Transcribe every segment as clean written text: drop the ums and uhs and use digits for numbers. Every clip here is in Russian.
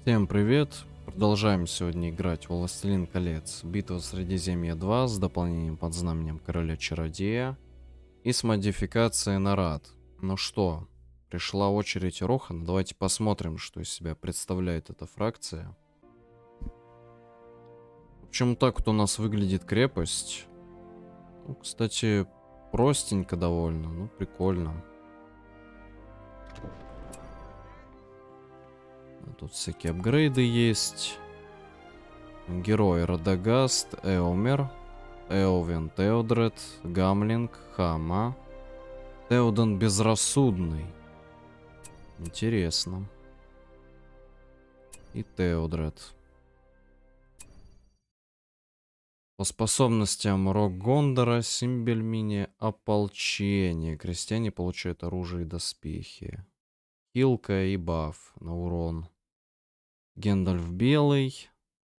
Всем привет! Продолжаем сегодня играть в Властелин колец. Битва Средиземья 2 с дополнением под знаменем Короля Чародея и с модификацией Нарад. Ну что, пришла очередь Рохана. Давайте посмотрим, что из себя представляет эта фракция. В общем, так вот у нас выглядит крепость. Ну, кстати, простенько довольно, ну прикольно. Тут всякие апгрейды есть. Герои: Радагаст, Эомер, Эовен, Теодред, Гамлинг, Хама, Теоден Безрассудный. Интересно. И Теодред. По способностям Рок Гондора, Симбельмини, Ополчение. Крестьяне получают оружие и доспехи. Хилка и баф на урон. Гендальф белый.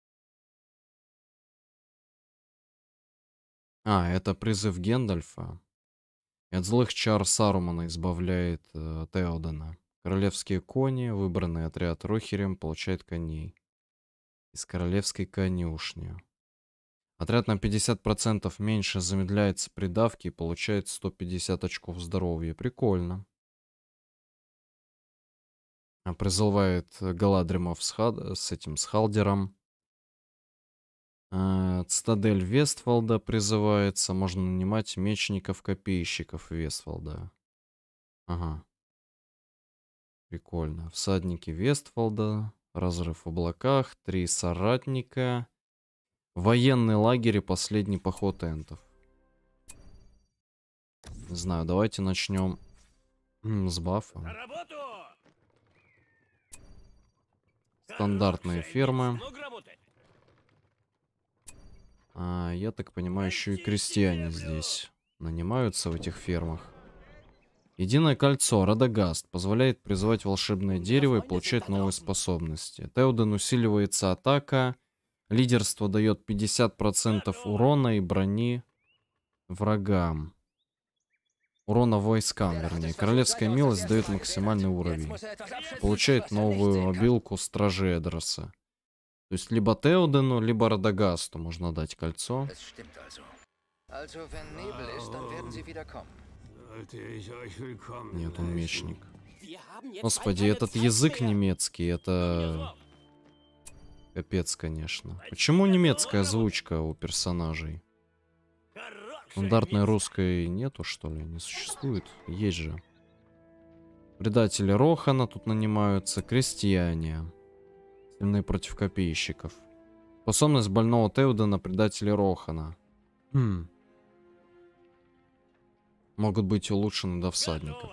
Это призыв Гендальфа. И от злых чар Сарумана избавляет Теодена. Королевские кони, выбранный отряд Рохерем, получает коней из королевской конюшни. Отряд на 50% меньше замедляется при давке и получает 150 очков здоровья. Прикольно. Призывает Галадримов с Халдером. Цитадель Вестфалда призывается. Можно нанимать мечников-копейщиков Вестфалда. Ага. Прикольно. Всадники Вестфалда. Разрыв в облаках. 3 соратника. Военный лагерь и последний поход энтов. Не знаю, давайте начнем с бафа. Стандартные фермы. Я так понимаю, еще и крестьяне здесь нанимаются в этих фермах. Единое кольцо Радагаст позволяет призывать волшебное дерево и получать новые способности. Теоден усиливается атака. Лидерство дает 50% урона и брони врагам. Урона войскам, вернее. Королевская милость дает максимальный уровень. Получает новую обилку Стражи Эдроса. То есть либо Теодену, либо Радагасту можно дать кольцо. Нет, он мечник. Господи, этот язык немецкий, это... Капец, конечно. Почему немецкая озвучка у персонажей? Стандартной русской нету, что ли? Не существует? Есть же. Предатели Рохана тут нанимаются. Крестьяне. Сильные против копейщиков. Способность больного Теодена предателей Рохана. Могут быть улучшены до всадников.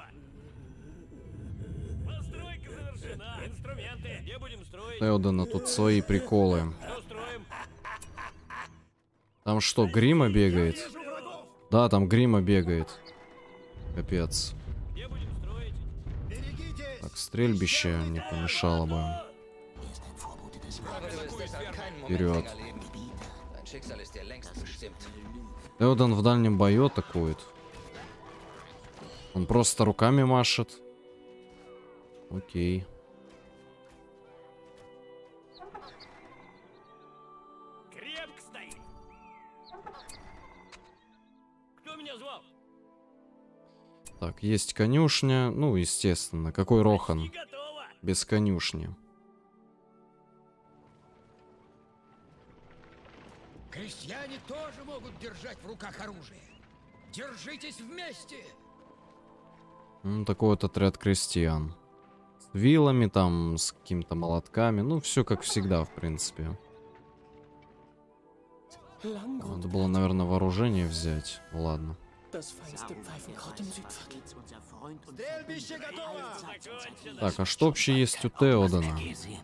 Теодена тут свои приколы. Там что, Грима бегает? Да, там Грима бегает. Капец. Так, стрельбище не помешало бы. Вперед. Теоден в дальнем бою атакует. Он просто руками машет. Окей. Так, есть конюшня. Ну, естественно. Какой Рохан? Без конюшни. Крестьяне тоже могут держать в руках оружие. Держитесь вместе. Такой вот отряд крестьян. С вилами там, с какими-то молотками. Ну, все как всегда, в принципе. Надо было, наверное, вооружение взять. Ладно. Так, а что вообще есть у Теодена?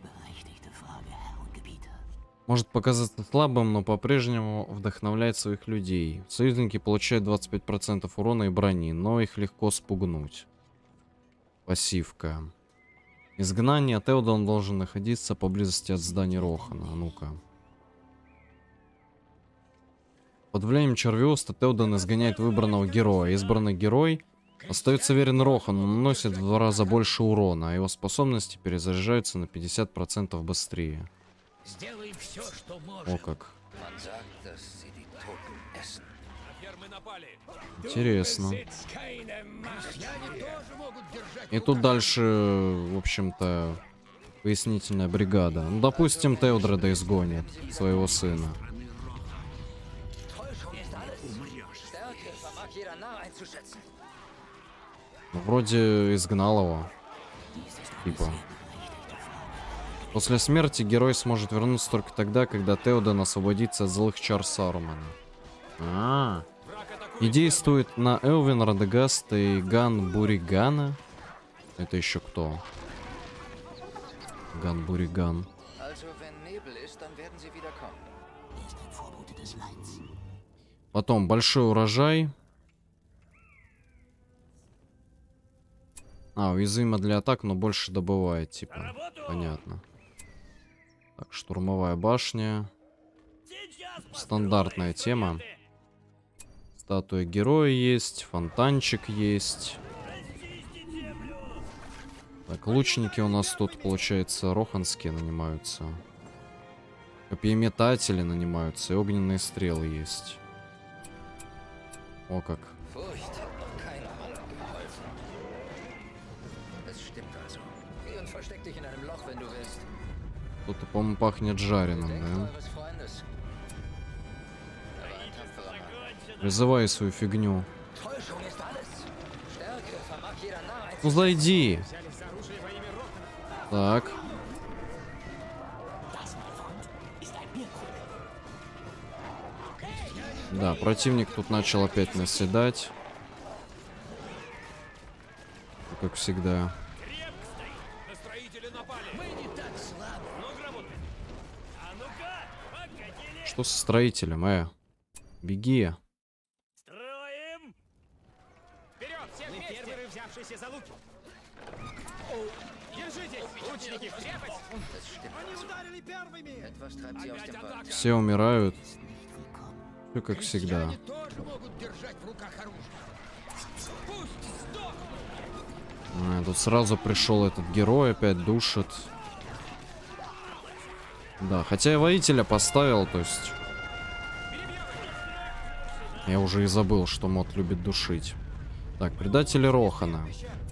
Может показаться слабым, но по-прежнему вдохновляет своих людей. Союзники получают 25% урона и брони, но их легко спугнуть. Пассивка. Изгнание. Теоден должен находиться поблизости от здания Рохана. Ну-ка. Под влиянием Червиоста Теоден изгоняет выбранного героя. Избранный герой Остается верен Рохан, он наносит в 2 раза больше урона, а его способности перезаряжаются на 50% быстрее. Сделаем все, что можем. О как. Man sagt, dass sie die Toten essen. Интересно. Крестьяне тоже могут держать И тут дальше, в общем-то, пояснительная бригада. Ну, допустим, Теодреда изгонит, своего сына. Stärke vermag jeder Narr einzuschätzen. Ну, вроде изгнал его. Типа. После смерти герой сможет вернуться только тогда, когда Теоден освободится от злых чар Сарумана. И действует на Элвин, Радагаста и Ган Буригана. Это еще кто? Ган Буриган. Also, wenn Nebel ist, dann werden sie wieder kommen. Потом большой урожай. Уязвимо для атак, но больше добывает, типа. Понятно. Так, штурмовая башня. Стандартная тема. Статуя героя есть, фонтанчик есть. Так, лучники у нас тут, получается, роханские нанимаются. Копьеметатели нанимаются, и огненные стрелы есть. О как. Furcht hat noch keinem Mann geholfen. Es stimmt also. Geh und versteck dich in einem Loch, wenn du willst. Тут, по-моему, пахнет жареным, Denk да? eures Freundes. Er war ein tapferer Mann. Призывай свою фигню. Täuschung ist alles. Stärke vermag jeder Narr Ну einzuschätzen. зайди. Так. Да, противник тут начал опять наседать. Как всегда. Что со строителем, Беги. Строим! Вперед! Все вместе! Фермеры, взявшиеся за луки! Держитесь! Лучники в крепость! Es stimmt also. Etwas treibt sie aus dem Wald. Все умирают. Все как всегда. Крестьяне тоже могут держать в руках оружие. Пусть сдохнут. Тут сразу пришел этот герой, опять душит. Да, хотя я воителя поставил, то есть... Я уже и забыл, что мод любит душить. Так, предатели Рохана.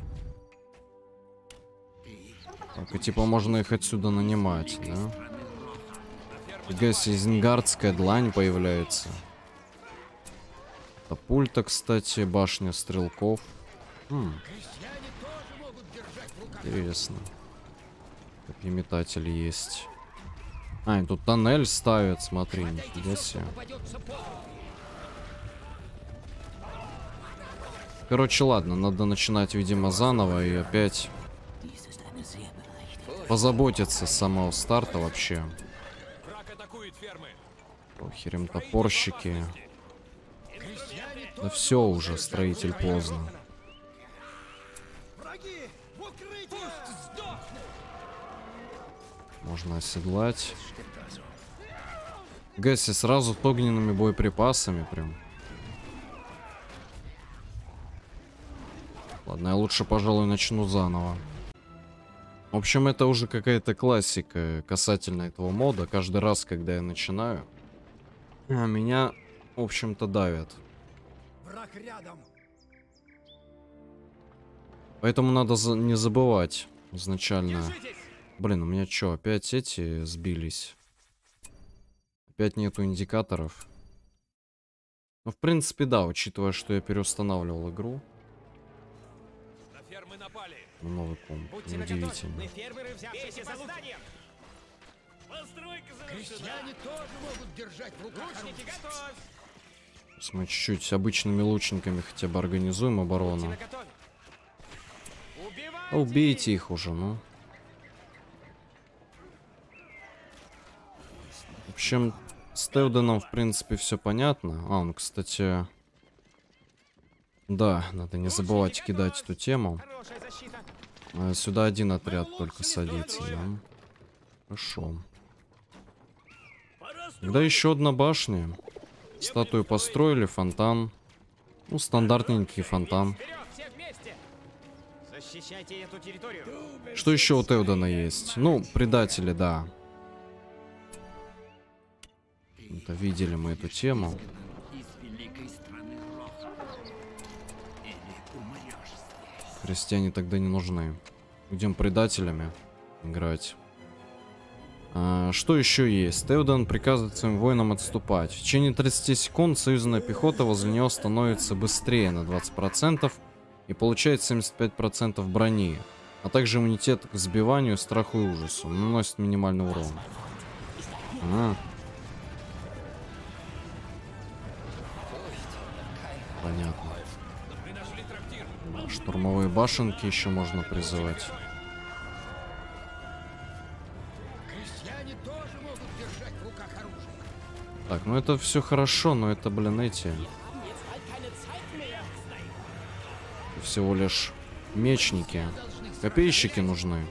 Так, и типа можно их отсюда нанимать, да? Фига себе, Изенгардская длань появляется. Катапульта, кстати, башня стрелков. Крестьяне тоже могут держать в руках. Интересно. Копьеметатель есть. И тут тоннель ставят, смотри, нифига себе. Попадется под руку. Короче, ладно, надо начинать, видимо, заново и опять позаботиться с самого старта вообще. Враг атакует фермы! Похерем топорщики. Да все уже, строитель поздно. Можно оседлать. Гаси сразу с огненными боеприпасами прям. Ладно, я лучше, пожалуй, начну заново. В общем, это уже какая-то классика касательно этого мода. Каждый раз, когда я начинаю, меня, в общем-то, давят. Враг рядом. Поэтому надо не забывать изначально. Блин, у меня что, опять эти сбились? Опять нету индикаторов. Ну, в принципе, да, учитывая, что я переустанавливал игру. На фермы напали! Новый комп. Неудивительно. Фермеры, взявшиеся за луки! Постройка завершена! Крестьяне тоже могут держать в руках Лучники, оружие. готовь! Сейчас мы чуть-чуть обычными лучниками хотя бы организуем оборону. Наготове! Убивайте! Убейте их уже, ну. В общем, с Теоденом, в принципе, все понятно. Ну, кстати... Да, надо не забывать кидать эту тему. Хорошая защита! Сюда один отряд только садится, да? Хорошо. Тогда еще одна башня. Статую построили, фонтан. Ну, стандартненький фонтан. Вперед! Все вместе! Защищайте эту территорию. Что еще у Теодена есть? Ну, предатели, да. Это видели мы эту тему. Крестьяне тогда не нужны. Будем предателями играть. Что еще есть? Теоден приказывает своим воинам отступать. В течение 30 секунд союзная пехота возле него становится быстрее на 20% и получает 75% брони, а также иммунитет к сбиванию, страху и ужасу. Наносит минимальный урон. Понятно. Штурмовые башенки еще можно призывать. Крестьяне тоже могут держать в руках оружие. Так, ну это все хорошо, но это, блин, эти... Всего лишь мечники. Копейщики нужны.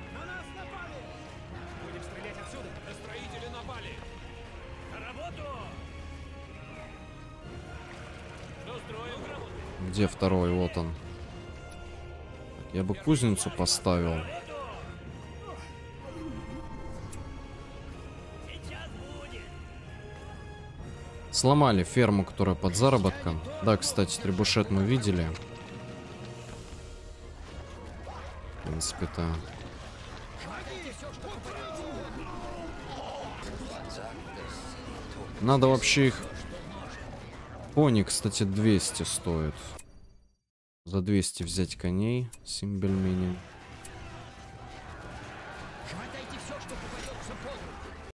Будем стрелять отсюда. Строители напали. На работу! Что строим? Где второй? Вот он. Так, я бы кузницу поставил. Сейчас будет. Сломали ферму, которая под заработком. Да, кстати, требушет мы видели. В принципе-то. Надо вообще их... Кони, кстати, 200 стоит. За 200 взять коней. Симбельмени. Хватайте все, что попадется под руку.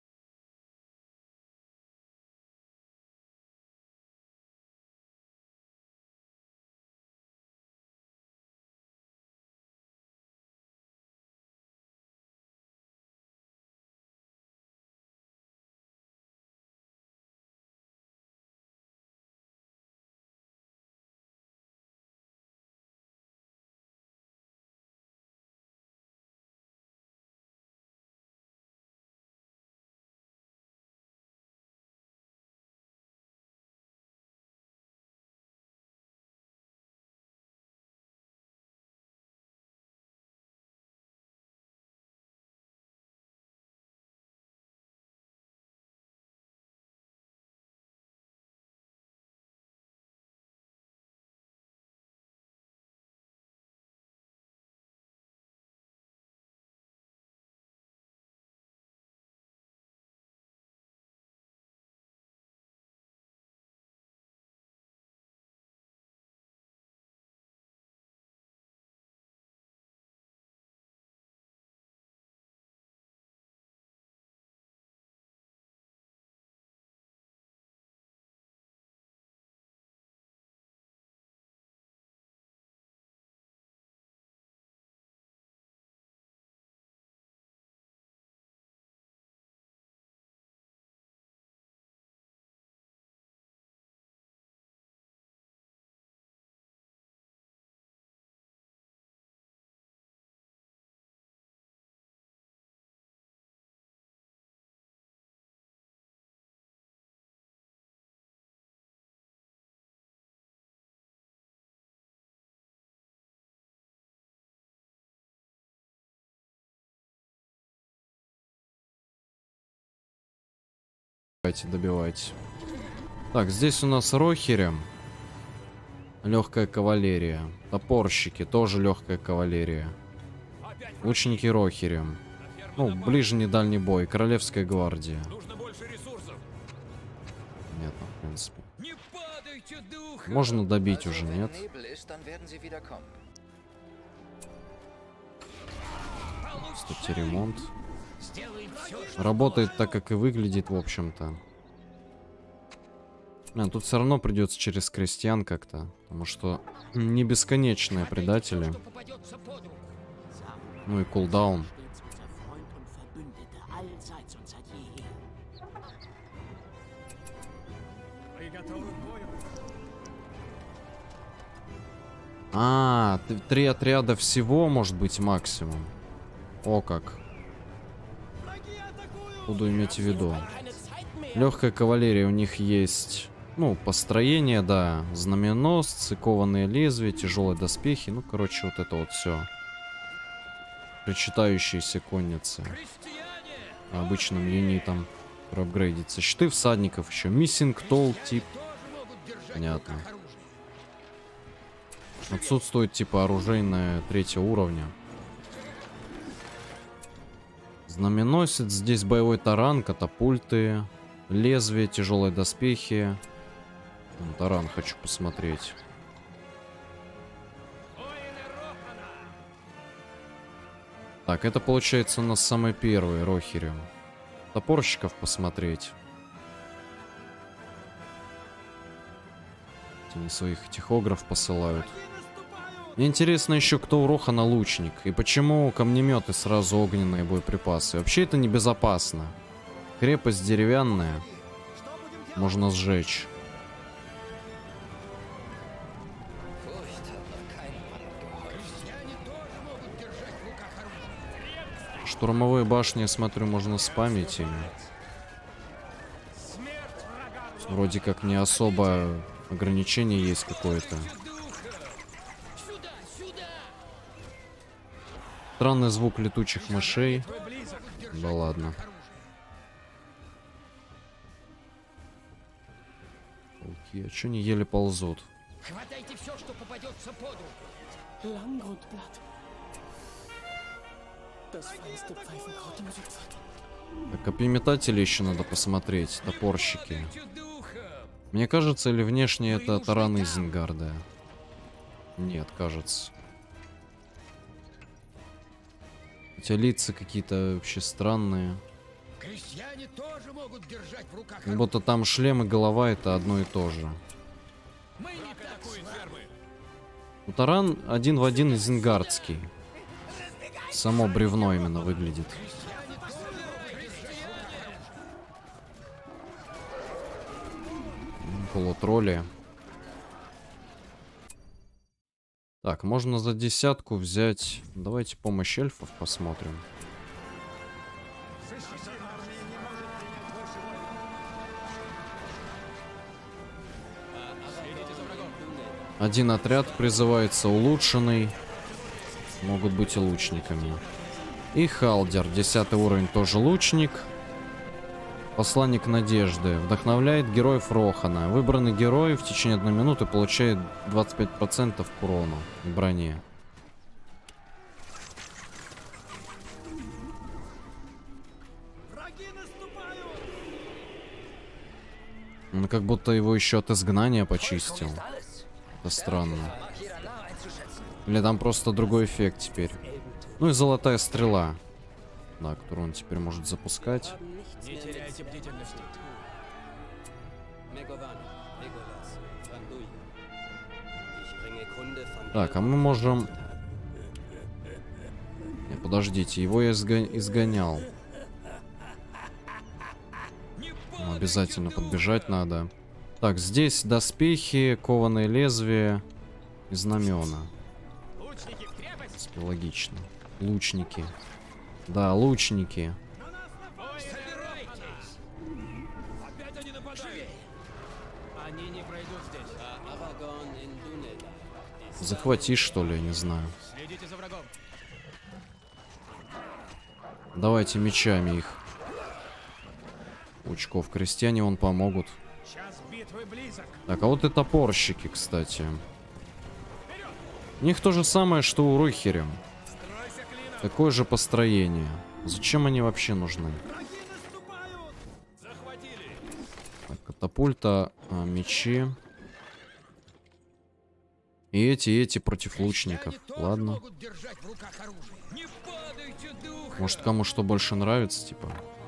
Давайте, добивайте. Так, здесь у нас рохери. Легкая кавалерия. Топорщики, тоже легкая кавалерия. Лучники рохери. Ну, ближний дальний бой. Королевская гвардия. Нужно больше ресурсов. Нет, ну, в принципе. Не падайте духом! Можно добить уже, нет? Кстати, ремонт. Сделаем все, что Работает так, как и выглядит, в общем-то. Тут все равно придется через крестьян как-то. Потому что не бесконечные предатели. что попадется под руку. Ну и кулдаун. Вы готовы к бою? А, 3 отряда всего может быть максимум. О как. Буду иметь в виду. Легкая кавалерия у них есть. Ну, построение, да. Знаменосцы, кованые лезвия, тяжелые доспехи. Ну, короче, вот это вот все. причитающиеся конницы. Крестьяне! А обычным юнитам проапгрейдится. Щиты всадников еще. Миссинг тол тип. Тоже могут держать в Понятно. руках оружие. Отсутствует типа оружейное 3-го уровня. Знаменосец. Здесь боевой таран, катапульты, лезвие, тяжелые доспехи. Таран хочу посмотреть. Так, это получается у нас самый первый Рохири. Топорщиков посмотреть. Они своих тихограф посылают. Мне интересно еще, кто у Рохана лучник. И почему камнеметы сразу огненные боеприпасы. Вообще это небезопасно. Крепость деревянная. Можно сжечь. Крестьяне тоже могут держать в руках оружие. Штурмовые башни, я смотрю, можно спамить ими. Вроде как не особо ограничение есть какое-то. Сюда, сюда! Странный звук летучих мышей. Да ладно. Окей, а чё они еле ползут? Хватайте все, что попадется под руку. Langgrundblatt. Das feinste Pfeifenkraut im Südviertel. Так, копьеметатели еще надо посмотреть. Топорщики. Духом! Мне кажется, или внешне это тараны Изенгарда? Нет, кажется. Хотя лица какие-то вообще странные. Крестьяне тоже могут держать в руках Как будто там шлем и голова это одно и то же. Мы не так слабы. Ну, таран один в один изенгардский. Само бревно именно выглядит. Полутролли. Так, можно за 10 взять. Давайте помощь эльфов посмотрим. Один отряд призывается улучшенный. Могут быть и лучниками. И Халдер, 10 уровень, тоже лучник. Посланник надежды. Вдохновляет героев Рохана. Выбранный герой в течение 1 минуты получает 25% к урону и броне. Он как будто его еще от изгнания почистил. Это странно. Или там просто другой эффект теперь. Ну и золотая стрела. Да, которую он теперь может запускать. Не теряйте бдительности. Так, а мы можем... Не, подождите, его я изгонял. Ну, обязательно подбежать надо. Так, здесь доспехи, кованые лезвия и знамена. Лучники в крепость. Логично. Лучники. Да, лучники. Собирайтесь! Опять они нападают! Они не пройдут здесь. Захватишь, что ли, я не знаю. Следите за врагом. Давайте мечами их. Паучков крестьяне вон помогут. Час битвы близок. Так, а вот и топорщики, кстати. У них то же самое, что у Рохири. Стройся клином. Такое же построение. Зачем они вообще нужны? Захватили. Так, катапульта, мечи. И эти против лучников. Крестьяне тоже Ладно. могут держать в руках оружие. Не падайте духом! Может, кому что больше нравится, типа.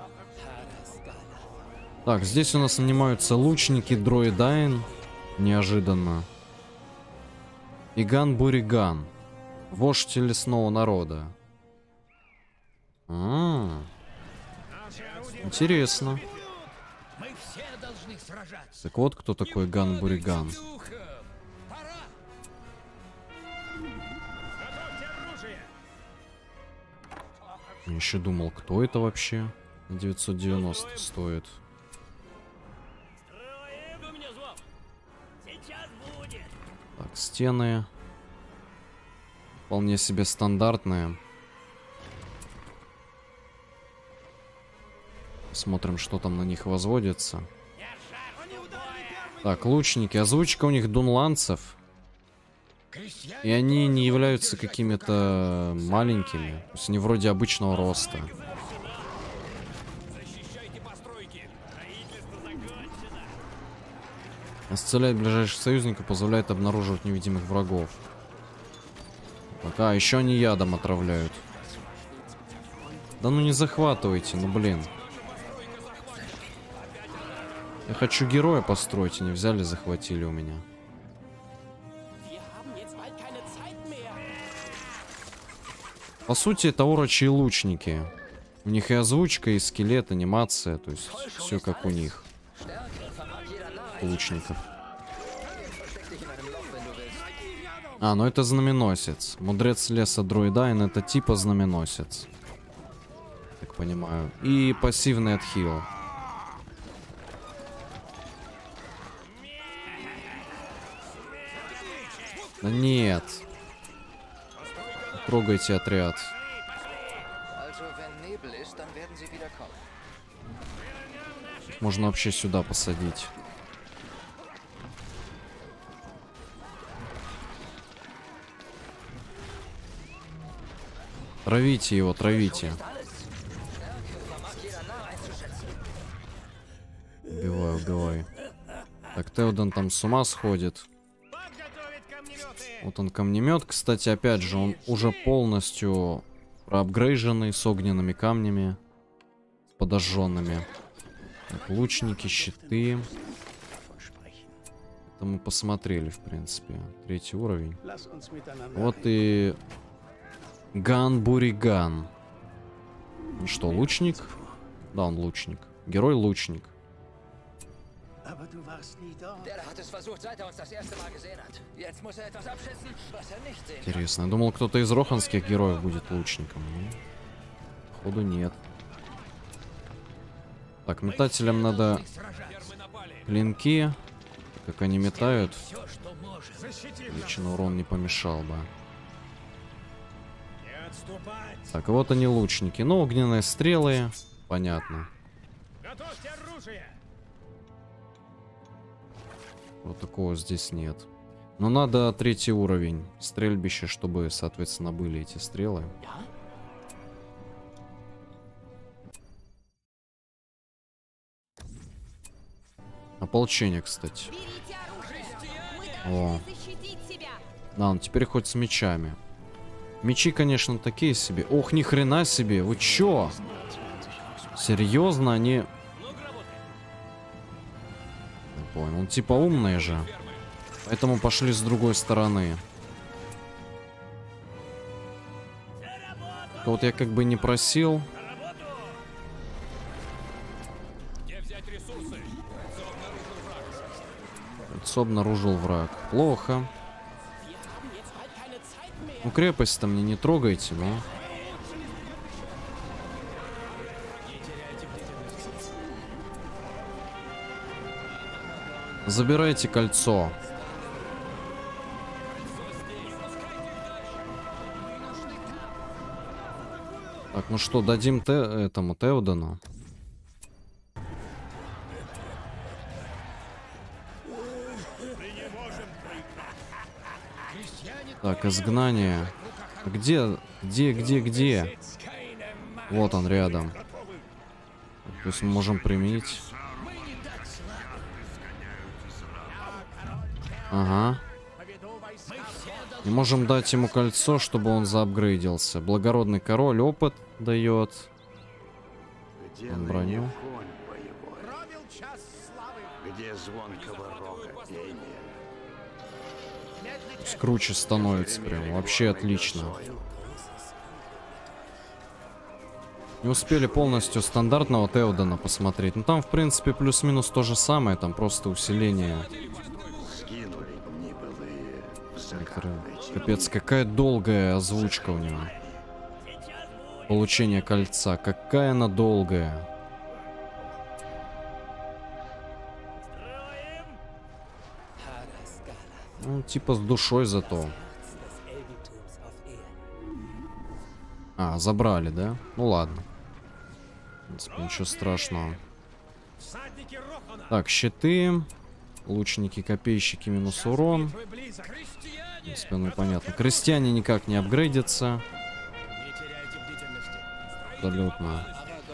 Так, здесь у нас нанимаются лучники Дроидайн. Неожиданно. Иган Буриган. Вождь лесного народа. Интересно. Мы все должны сражаться. Так вот, кто такой Иган Буриган. Духом! Пора! Готовьте оружие. Я еще думал, кто это вообще. 990 стоит. Строим. Кто меня звал? Сейчас будет. Так, стены. Вполне себе стандартные. Смотрим, что там на них возводится. Так, лучники. Озвучка у них дунландцев. И они не являются какими-то маленькими. То есть они вроде обычного роста. Исцеляет ближайших союзников, позволяет обнаруживать невидимых врагов. Пока еще они ядом отравляют. Да ну не захватывайте, ну блин. Я хочу героя построить, и не взяли, захватили у меня. По сути, это урочи и лучники. У них и озвучка, и скелет, анимация, то есть все как у них. Лучников. А, ну это знаменосец. Мудрец леса Друидайн, это типа знаменосец. Так понимаю. И пассивный отхил. Да нет. Трогайте отряд. Их можно вообще сюда посадить. Травите его, травите. Убивай, убивай. Так, Теоден там с ума сходит. Вот он камнемет, кстати, опять же, он уже полностью проапгрейженный, с огненными камнями, с подожженными. Так, лучники, щиты. Это мы посмотрели, в принципе. 3-й уровень. Вот и Ган-Буриган. Он что, лучник? Да, он лучник. Герой-лучник. Интересно, я думал, кто-то из роханских героев будет лучником. Ну, походу нет. Так, метателям надо клинки. Как они метают. Личный урон не помешал бы. Так, вот они лучники. Ну, огненные стрелы. Понятно. Вот такого здесь нет. Но надо 3-й уровень стрельбища, чтобы, соответственно, были эти стрелы. Ополчение, кстати. О. Да, он теперь хоть с мечами. Мечи, конечно, такие себе. Ох, ни хрена себе. Вы чё? Серьезно, они... Понял. Он типа умный же. Поэтому пошли с другой стороны. Вот я как бы не просил. Кольцо обнаружил враг. Плохо. Ну, крепость-то мне не трогайте, да? Забирайте кольцо. Так, ну что, дадим этому Теодену. Так, изгнание. Где? Где? Вот он рядом. То есть мы можем применить. Ага. И можем дать ему кольцо, чтобы он заапгрейдился. Благородный король опыт дает. Он броню. Круче становится прям. Вообще отлично. Не успели полностью стандартного Теодена посмотреть. Ну там, в принципе, плюс-минус то же самое. Там просто усиление. Капец, какая долгая озвучка у него. Получение кольца. Какая она долгая. Ну, типа с душой зато. А, забрали, да? Ну ладно. В принципе, ничего страшного. Всадники Рохана! Так, щиты. Лучники, копейщики, минус урон. Битвы близок. В принципе, ну понятно. Крестьяне никак не апгрейдятся. Не теряйте бдительности. Абсолютно.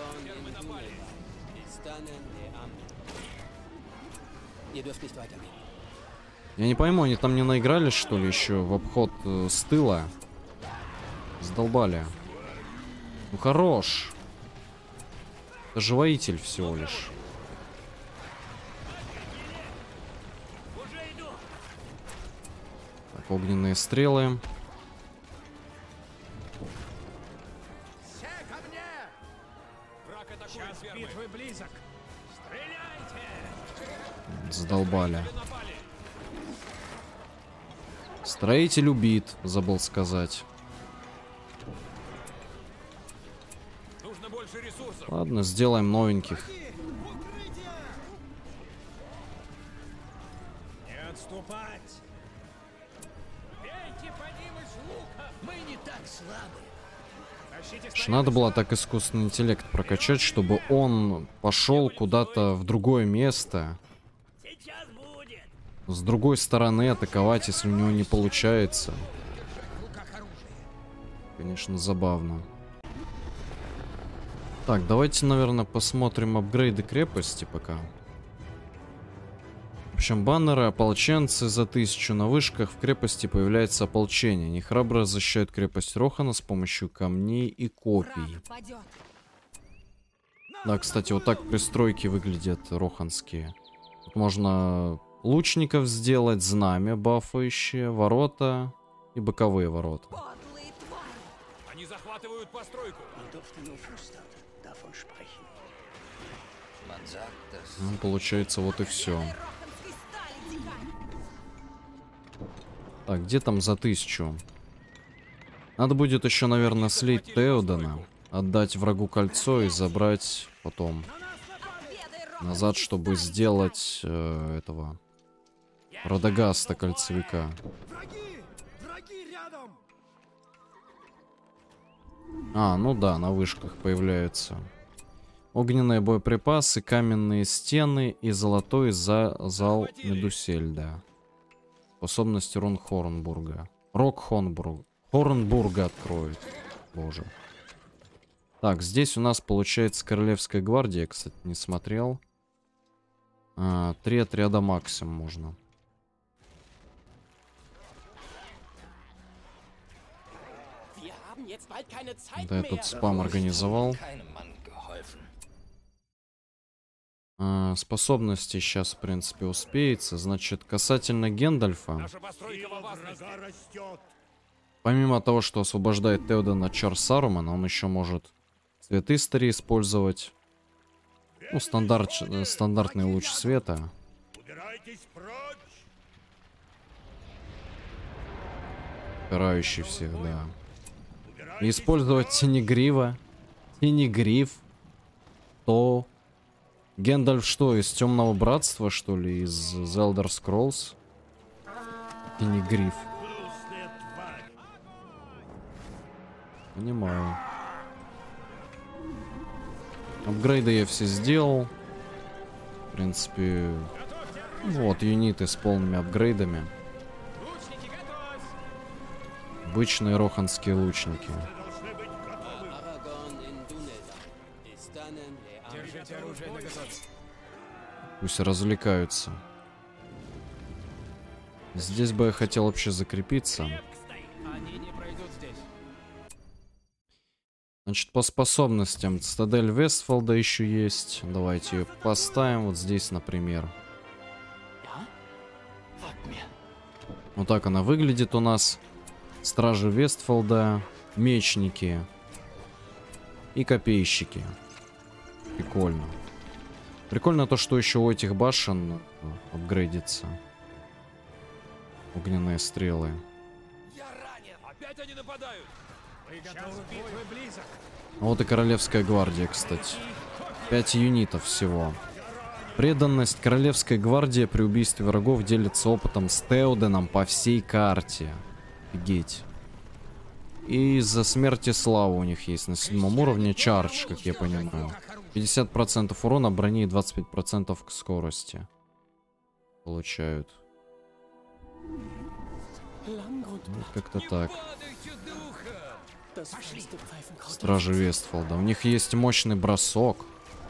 Ihr dürft nicht weitergehen. Я не пойму, они там не наигрались, что ли, еще в обход с тыла? Задолбали. Ну хорош. Это же воитель всего лишь. Уже иду! Так, огненные стрелы. Все ко мне! Враг атакует час битвы близок. Стреляйте! Задолбали. Напали! Строитель убит, забыл сказать. Нужно больше ресурсов. Ладно, сделаем новеньких. Не отступать! Бейте по ним из лука! Мы не так слабы. Тащите Ж надо было так искусственный интеллект прокачать, чтобы он пошел куда-то в другое место. Сейчас будет! С другой стороны атаковать, если у него не получается. В руках оружие. Конечно, забавно. Так, давайте, наверное, посмотрим апгрейды крепости пока. В общем, баннеры, ополченцы за 1000. На вышках в крепости появляется ополчение. Они храбро защищают крепость Рохана с помощью камней и копий. Да, кстати, вот так пристройки выглядят роханские. Тут можно лучников сделать, знамя бафающие, ворота и боковые ворота. Они захватывают постройку. Man sagt, dass Ну, получается, вот и все. Так, где там за 1000? Надо будет еще, наверное, слить Теодена, отдать врагу кольцо и забрать потом назад, чтобы сделать этого Радагаста кольцевика. Враги! Враги рядом! А, ну да, на вышках появляются огненные боеприпасы, каменные стены и золотой зал Медусельда. Способности Хорнбурга. Хорнбурга откроет. Боже. Так, здесь у нас получается Королевская гвардия. Кстати, не смотрел. 3 отряда максимум можно. Wir haben jetzt bald keine Zeit Да, я mehr. тут спам организовал. keinem Mann geholfen. Способности сейчас, в принципе, успеется. Значит, касательно Гендальфа. Наша постройка в опасности. Помимо того, что освобождает Теодена от чар Сарумана, он еще может цвет истории использовать. Ну, стандартный луч света. Убирайтесь прочь! Карающий всех, да. И использовать Тенегрива. Тенегриф. То... Гендальф что, из Темного Братства, что ли? Из The Elder Scrolls? Тенегриф. Понимаю. Апгрейды я все сделал. В принципе, вот юниты с полными апгрейдами. Лучники, готовь! Обычные роханские лучники. Aragorn in Dunelda. Istanen le Держите оружие наготове. Пусть развлекаются. Здесь бы я хотел вообще закрепиться. Они не пройдут здесь. Значит, по способностям Цитадель Вестфолда еще есть. Давайте ее поставим вот здесь, например. Ja? Folgt mir. Вот так она выглядит у нас. Стражи Вестфолда, мечники и копейщики. Прикольно. Прикольно то, что еще у этих башен апгрейдится. Огненные стрелы. Я ранен! Опять они нападают! Вы готовы? Битвы близок! А вот и Королевская гвардия, кстати. 5 юнитов всего. Преданность Королевской гвардии при убийстве врагов делится опытом с Теоденом по всей карте. Офигеть. И из-за смерти славы у них есть на 7 уровне чардж, как я понимаю. В руках оружие. 50% урона брони и 25% к скорости. Получают. Вот как-то так. Стражи Вестфолда. У них есть мощный бросок.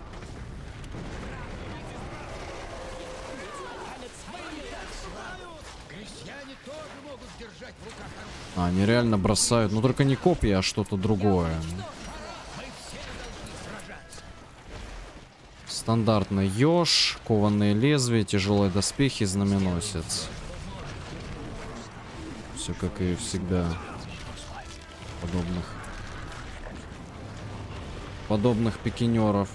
А, они реально бросают. Ну только не копья, а что-то другое. Стандартный ёж, кованые лезвия, тяжелые доспехи, знаменосец. Все как и всегда. Подобных пикинеров.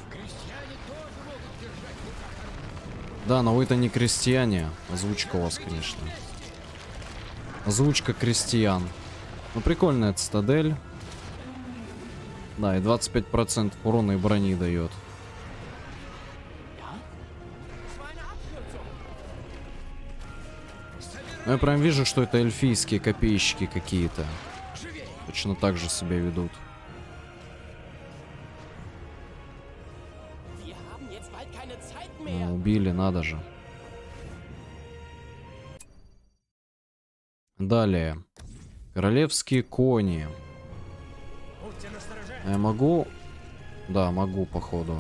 Да, но вы-то не крестьяне. Озвучка у вас, конечно. Озвучка крестьян. Ну, прикольная цитадель. Да, и 25% урона и брони дает. Ну, я прям вижу, что это эльфийские копейщики какие-то. Точно так же себя ведут. Ну, убили, надо же. Далее. Королевские кони. Я могу? Да, могу, походу.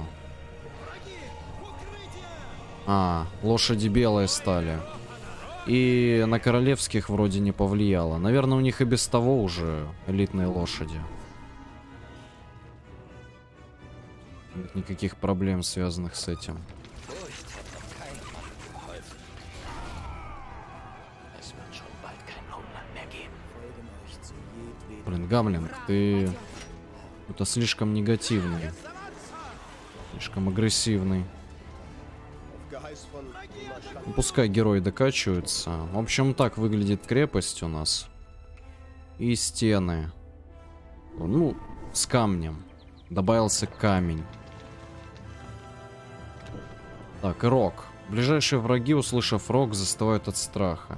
А, лошади белые стали. И на королевских вроде не повлияло. Наверное, у них и без того уже элитные лошади. Нет никаких проблем, связанных с этим. Блин, Гамлинг, ты... Это слишком негативный. Слишком агрессивный. Ну, пускай герои докачиваются. В общем, так выглядит крепость у нас. И стены. Ну, с камнем. Добавился камень. Так, и рог. Ближайшие враги, услышав рог, застывают от страха.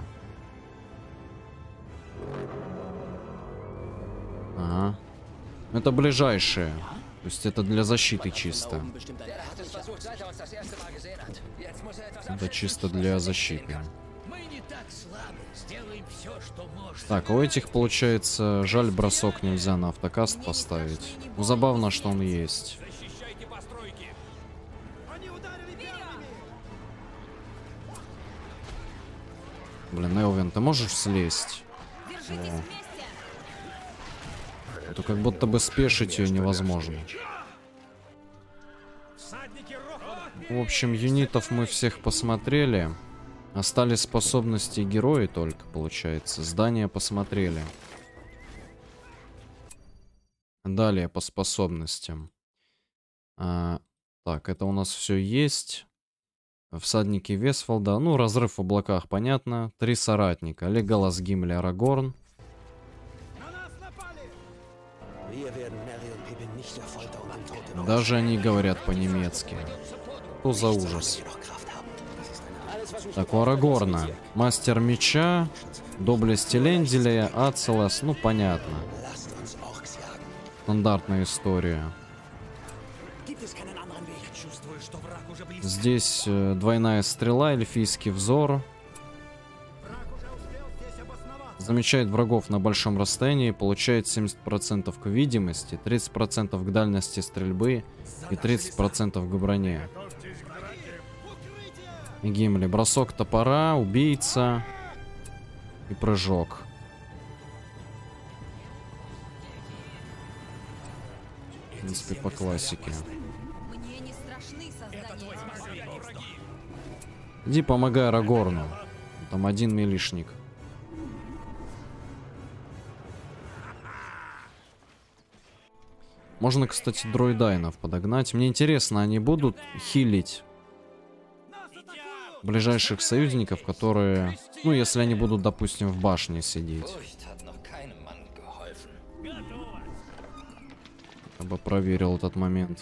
Ага. Это ближайшие. То есть это для защиты чисто. Это чисто для защиты. Так, у этих, получается, жаль, бросок нельзя на автокаст поставить. Ну, забавно, что он есть. Блин, Элвин, ты можешь слезть? Это как будто бы спешить ее невозможно. В общем, юнитов мы всех посмотрели. Остались способности и герои только, получается. Здания посмотрели. Далее по способностям. Так, это у нас все есть. Всадники Вестфолда. Ну, разрыв в облаках, понятно. 3 соратника. Леголас, Гимли, Арагорн. Даже они говорят по-немецки. Что за ужас? Так, у Арагорна мастер меча, доблесть Эленделя, Ацелас, ну понятно. Стандартная история. Здесь двойная стрела, эльфийский взор. Замечает врагов на большом расстоянии, получает 70% к видимости, 30% к дальности стрельбы и 30% к броне. Гимли. Бросок топора, убийца и прыжок. В принципе, по классике. Иди помогай Арагорну. Там один милишник. Можно, кстати, дроидайнов подогнать. Мне интересно, они будут хилить ближайших союзников, которые... Ну, если они будут, допустим, в башне сидеть. Я бы проверил этот момент.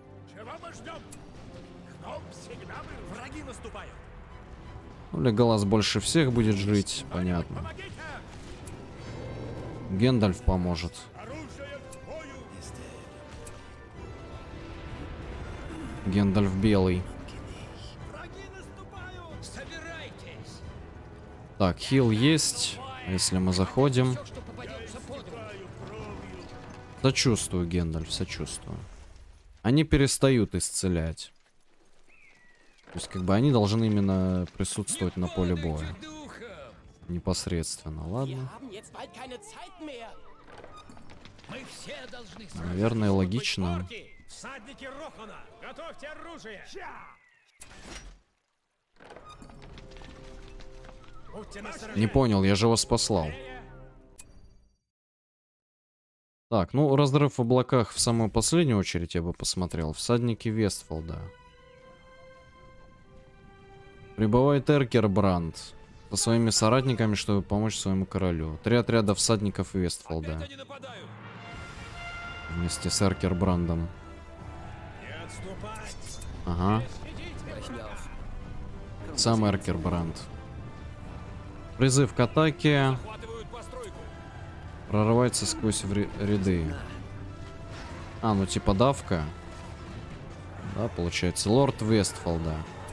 Ну, Леголас больше всех будет жить, понятно. Гендальф поможет. Гендальф белый. Собирайтесь. Так, хил есть. Если мы заходим. Все, что попадется под руку. Сочувствую, Гендальф, сочувствую. Они перестают исцелять. То есть, как бы они должны именно присутствовать на поле боя. Духом. Непосредственно, Wir ладно. haben jetzt bald keine Zeit mehr. Мы все должны Наверное, логично. Орки, всадники Рохана, готовьте оружие. Будьте настороже. Не понял, я же вас послал. Так, ну, разрыв в облаках в самую последнюю очередь я бы посмотрел. Всадники Вестфолда. Прибывает Эркербранд со своими соратниками, чтобы помочь своему королю. 3 отряда всадников Вестфолда. Опять они нападают. Вместе с Эркербрандом. Не отступать. Ага, Brechen wir auf. сам Эркербранд. Призыв к атаке. Захватывают постройку. Прорывается сквозь ряды. А, ну типа давка. Да, получается. Лорд Вестфолда.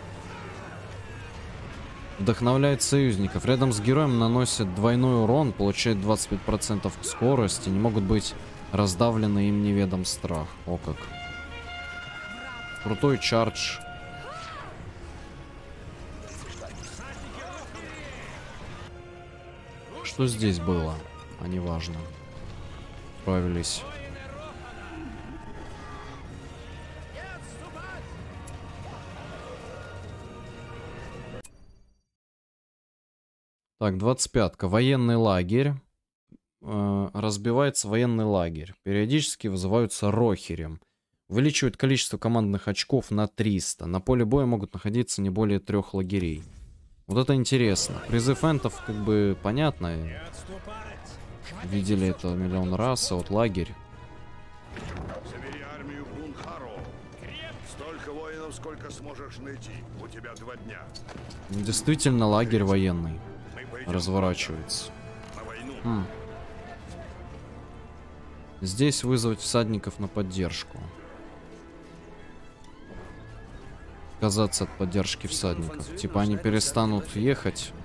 Вдохновляет союзников. Рядом с героем наносит двойной урон, получает 25% скорости. Не могут быть раздавлены им неведом страх. О как. Крутой чардж. Что здесь было? А не важно. Справились. Так, 25-ка. Военный лагерь. Разбивается военный лагерь. Периодически вызываются рохерем. Увеличивает количество командных очков на 300. На поле боя могут находиться не более 3 лагерей. Вот это интересно. Призыв энтов как бы понятно. Не отступать. Видели это миллион раз. А вот лагерь. Собери армию Бунхару. Столько воинов, сколько сможешь найти. У тебя 2 дня. Действительно лагерь военный Мы пойдем разворачивается. на войну. Здесь вызвать всадников на поддержку. Отказаться от поддержки всадников. Типа они перестанут ехать.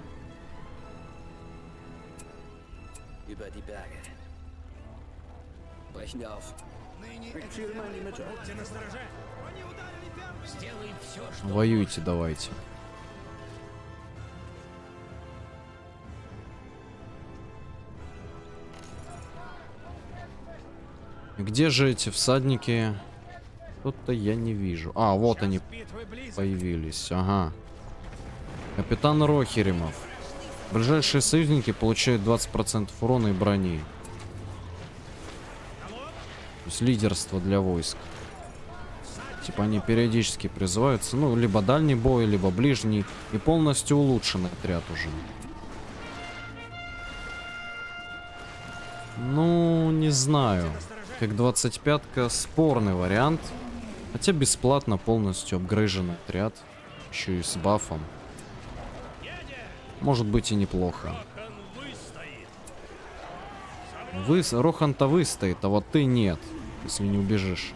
Über die Berge. Brechen wir auf. Будьте настороже. Сделаем все, что Воюйте давайте. Где же эти всадники? Что-то я не вижу. А, вот они Битвы близко. появились. Ага. Капитан Рохеримов. Ближайшие союзники получают 20% урона и брони. То есть лидерство для войск. Типа они периодически призываются. Ну, либо дальний бой, либо ближний. И полностью улучшенный отряд уже. Ну, не знаю. Как 25-ка спорный вариант. Хотя бесплатно полностью апгрейженный отряд. Еще и с бафом. Может быть и неплохо. Рохан-то выстоит, а вот ты нет. Если не убежишь.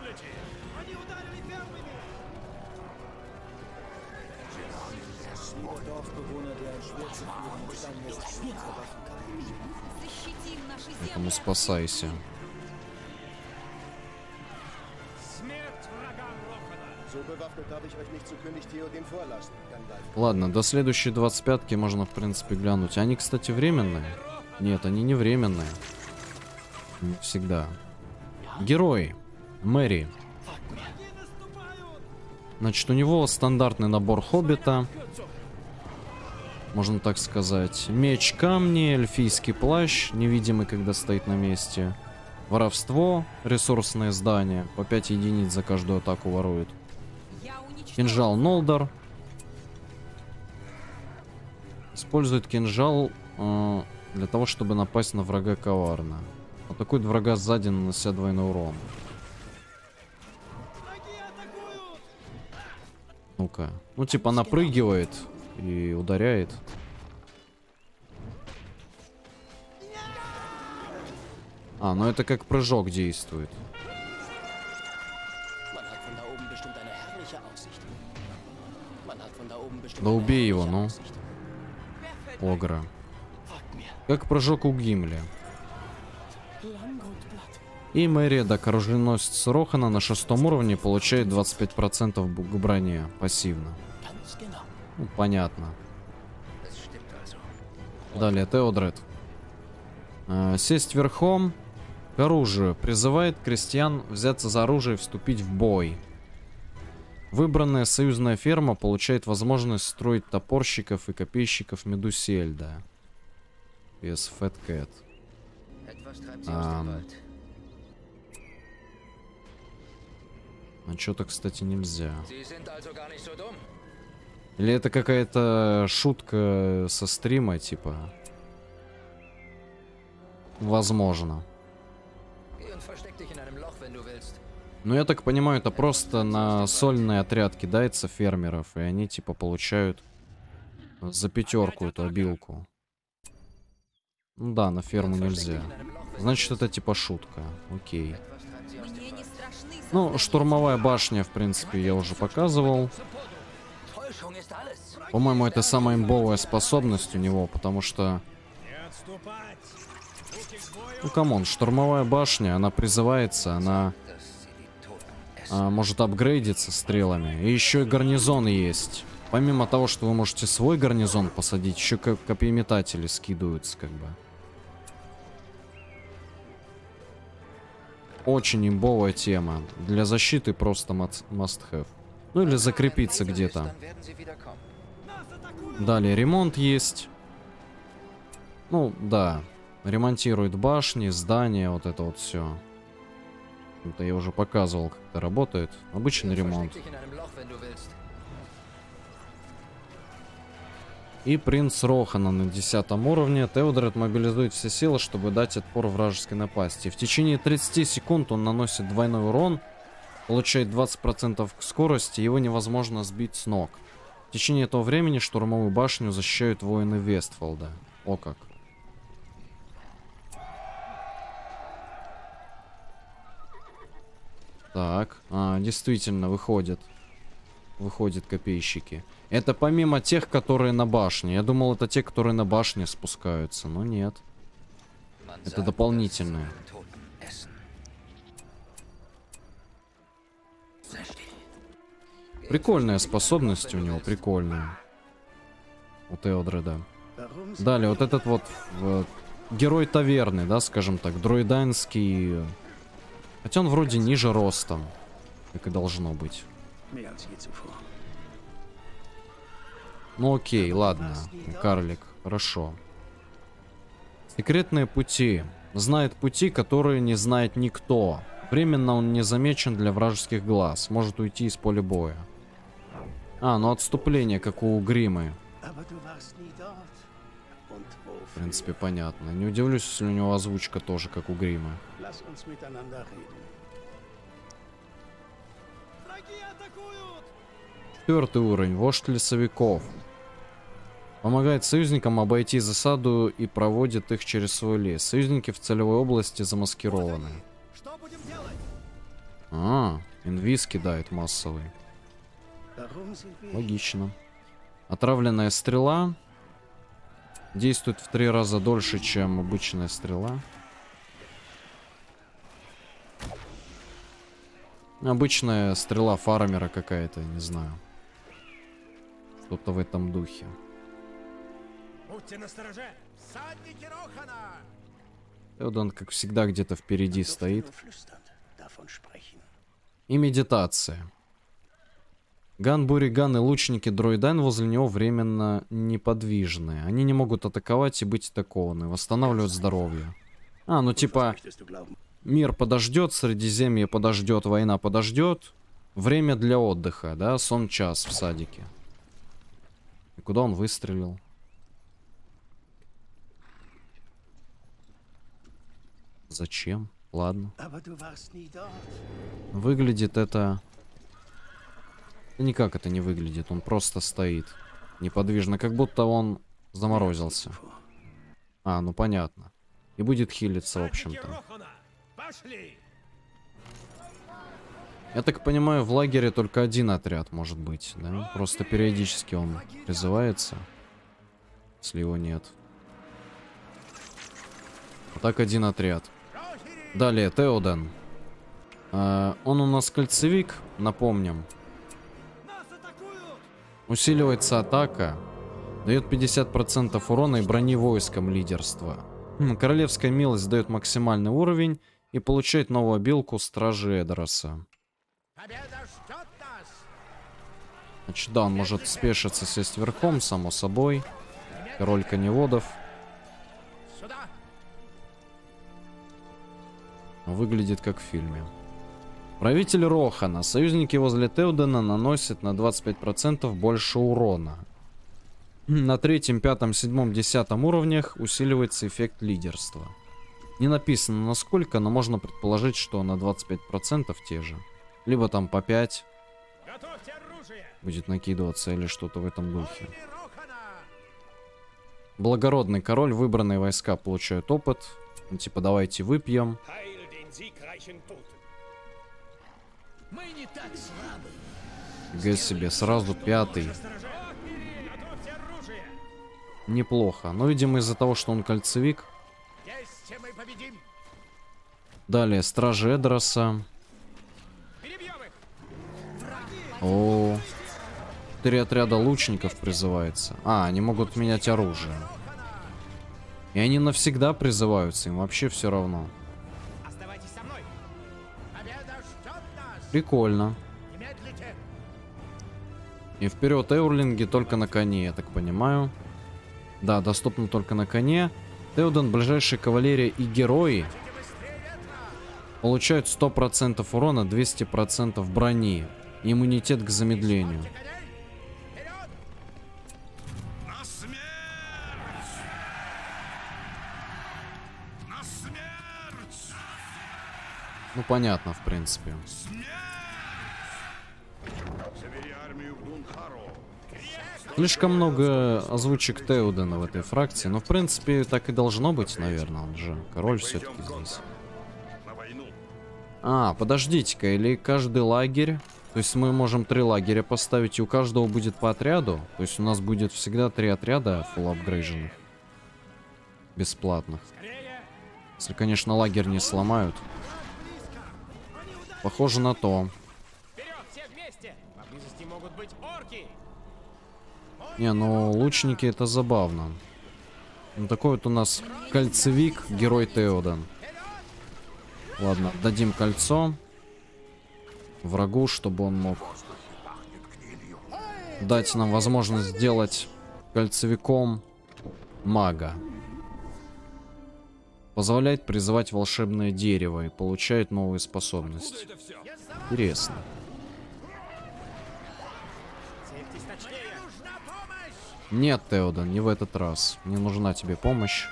Поэтому спасайся. Смерть врагам Рохана. So bewaffnet habe ich euch nicht zu König Theoden vorlassen, Gandalf. Ладно, до следующей 25-ки можно, в принципе, глянуть. Они, кстати, временные? Нет, они не временные. Не всегда. Герой. Мэри. Значит, у него стандартный набор хоббита. Можно так сказать. Меч камни, эльфийский плащ, невидимый, когда стоит на месте. Воровство, ресурсное здание. По 5 единиц за каждую атаку воруют. Кинжал Нолдор. Использует кинжал для того, чтобы напасть на врага коварно. Атакует врага сзади, нанося двойной урон. Ну-ка. Ну, типа, напрыгивает и ударяет. А, ну это как прыжок действует. Man hat von da Да убей его, ну. Огра. Как прыжок у Гимли. И Мэридок, оруженосец Рохана, на 6-м уровне получает 25% к броне пассивно. Ну, понятно. Далее, Теодред. Сесть верхом к оружию. Призывает крестьян взяться за оружие и вступить в бой. Выбранная союзная ферма получает возможность строить топорщиков и копейщиков Медусельда. Yes, Fat Cat. А что-то, кстати, нельзя. Или это какая-то шутка со стрима, типа? Возможно. Но я так понимаю, это просто на сольный отряд кидается фермеров, и они типа получают за 5 эту обилку. Ну да, на ферму нельзя. Значит, это типа шутка. Окей. Ну, штурмовая башня, в принципе, я уже показывал. По-моему, это самая имбовая способность у него, потому что... Ну, камон, штурмовая башня, она призывается, она может апгрейдиться стрелами. И еще и гарнизон есть. Помимо того, что вы можете свой гарнизон посадить, еще копьеметатели скидываются, как бы. Очень имбовая тема. Для защиты просто must have. Ну или закрепиться где-то. Далее ремонт есть. Ну, да. Ремонтирует башни, здания, вот это вот все. Это я уже показывал, как это работает. Обычный ремонт. И принц Рохана на 10-м уровне. Теодред мобилизует все силы, чтобы дать отпор вражеской напасти. В течение 30 секунд он наносит двойной урон, получает 20% к скорости, его невозможно сбить с ног. В течение этого времени штурмовую башню защищают воины Вестфолда. О как. Так, действительно, выходят копейщики. Это помимо тех, которые на башне. Я думал, это те, которые на башне спускаются, но нет. Это дополнительные. Прикольная способность у него, прикольная. У Теодреда. Далее, вот этот вот герой таверны, да, скажем так, дроиданский. Хотя он вроде ниже ростом, как и должно быть. Ну окей, ладно, карлик, хорошо. Секретные пути. Знает пути, которые не знает никто. Временно он не замечен для вражеских глаз. Может уйти из поля боя. Ну отступление, как у Гримы. В принципе, понятно. Не удивлюсь, если у него озвучка тоже, как у Гримы. Четвертый уровень. Вождь лесовиков. Помогает союзникам обойти засаду и проводит их через свой лес. Союзники в целевой области замаскированы. Инвиз кидает массовый. Логично. Отравленная стрела. Действует в 3 раза дольше, чем обычная стрела. Обычная стрела фармера какая-то, не знаю. Что-то в этом духе. Будьте настороже, всадники Рохана! Он, как всегда, где-то впереди стоит. И медитация. Ган, Буриган и лучники Дроидайн возле него временно неподвижны. Они не могут атаковать и быть атакованы. Восстанавливают здоровье. Ну типа... Мир подождет, Средиземье подождет, война подождет. Время для отдыха, да? Сон-час в садике. И куда он выстрелил? Зачем? Ладно. Выглядит это... Никак это не выглядит. Он просто стоит неподвижно, как будто он заморозился. Ну понятно. И будет хилиться, в общем-то. Я так понимаю, в лагере только один отряд может быть, да? Просто периодически он призывается, если его нет. А так один отряд. Далее, Теоден. Он у нас кольцевик, напомним. Усиливается атака. Дает 50% урона и брони войскам лидерства. Королевская милость дает максимальный уровень и получает новую обилку Стражи Эдроса. Значит, да, он может спешиться, сесть верхом, само собой. Король коневодов. Выглядит как в фильме. Правитель Рохана. Союзники возле Теодена наносят на 25% больше урона. На 3, 5, 7, 10 уровнях усиливается эффект лидерства. Не написано насколько, но можно предположить, что на 25% те же. Либо там по 5 будет накидываться или что-то в этом духе. Благородный король, выбранные войска получают опыт. Ну, типа, давайте выпьем. Мы не так слабы. Г себе, сразу 5-й. Неплохо. Но, видимо, из-за того, что он кольцевик. Далее, Стражи Эдроса. О, 4 отряда лучников призывается. А, они могут менять оружие. И они навсегда призываются, им вообще все равно. Прикольно. И вперед, эурлинги только на коне, я так понимаю. Да, доступно только на коне. Теоден, ближайшая кавалерия и герои получают 100% урона, 200% брони. И иммунитет к замедлению. Ну, понятно, в принципе. Слишком много озвучек Теодена в этой фракции. Но, в принципе, так и должно быть, наверное. Он же король все-таки здесь. А, подождите-ка, или каждый лагерь... То есть мы можем 3 лагеря поставить, и у каждого будет по отряду. То есть у нас будет всегда 3 отряда фулл апгрейженных. Бесплатных. Если, конечно, лагерь не сломают. Похоже на то. Не, ну лучники это забавно. Ну, такой вот у нас кольцевик, герой Теоден. Ладно, дадим кольцо врагу, чтобы он мог дать нам возможность сделать кольцевиком мага. Позволяет призывать волшебное дерево и получает новые способности. Интересно. Нет, Теоден, не в этот раз. Мне нужна тебе помощь.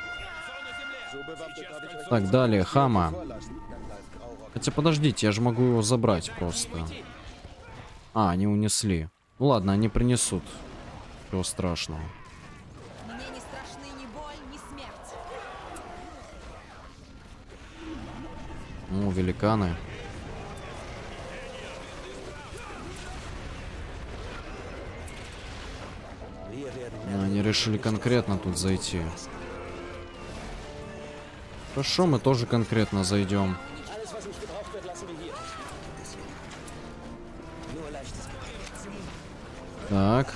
Так, далее, Хама. Хотя, подождите, я же могу его забрать просто. А, они унесли. Ну ладно, они принесут. Ничего страшного. Мне не страшны ни боль, ни смерть. Ну, великаны. Они решили конкретно тут зайти. Хорошо, мы тоже конкретно зайдем. Так.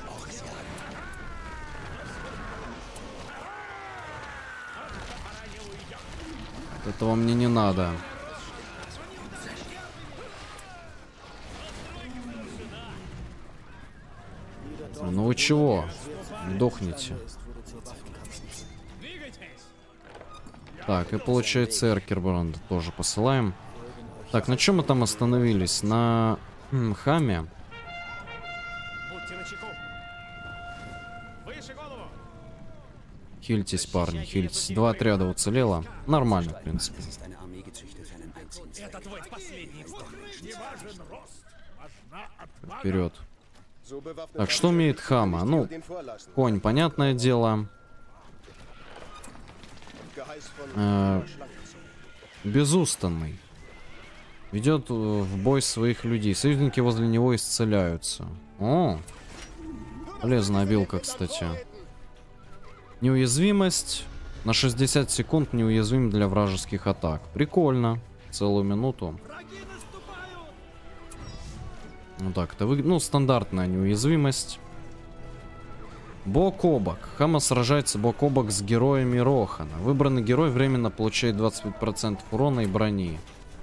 Этого мне не надо. Ну вы чего? Дохните. Так, и получается Эркербранда тоже посылаем. Так, на чем мы там остановились? На Хаме. Хильтесь, парни, хильтесь. 2 отряда уцелело. Нормально, в принципе. Вперед. Так, что умеет Хама? Ну, конь, понятное дело. Безустанный. Ведет в бой своих людей. Союзники возле него исцеляются. О! Полезная обилка, кстати. Неуязвимость. На 60 секунд неуязвим для вражеских атак. Прикольно. Целую минуту. Ну так, это ну, стандартная неуязвимость. Бок о бок. Хама сражается бок о бок с героями Рохана. Выбранный герой временно получает 25% урона и брони.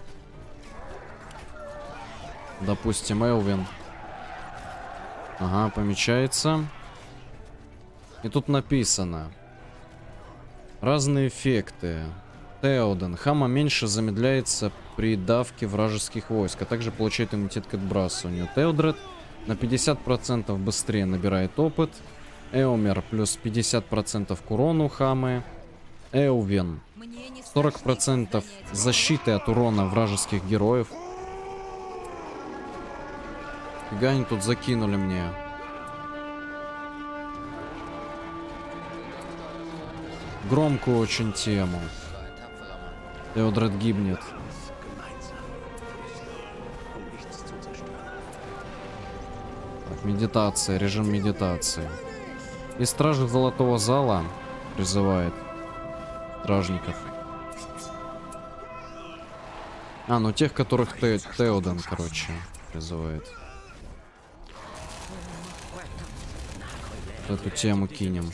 Допустим, Элвин. Ага, помечается. И тут написано. Разные эффекты. Теоден. Хама меньше замедляется при давке вражеских войск, а также получает иммунитет к отбрасыванию. Теодред на 50% быстрее набирает опыт. Эомер плюс 50% к урону Хамы. Элвин 40% защиты от урона вражеских героев. Фига они тут закинули мне. Громкую очень тему. Теодред гибнет. Так, медитация, режим медитации. И стражи Золотого Зала призывает стражников. А, ну тех, которых Теоден, короче, призывает. Вот эту тему кинем.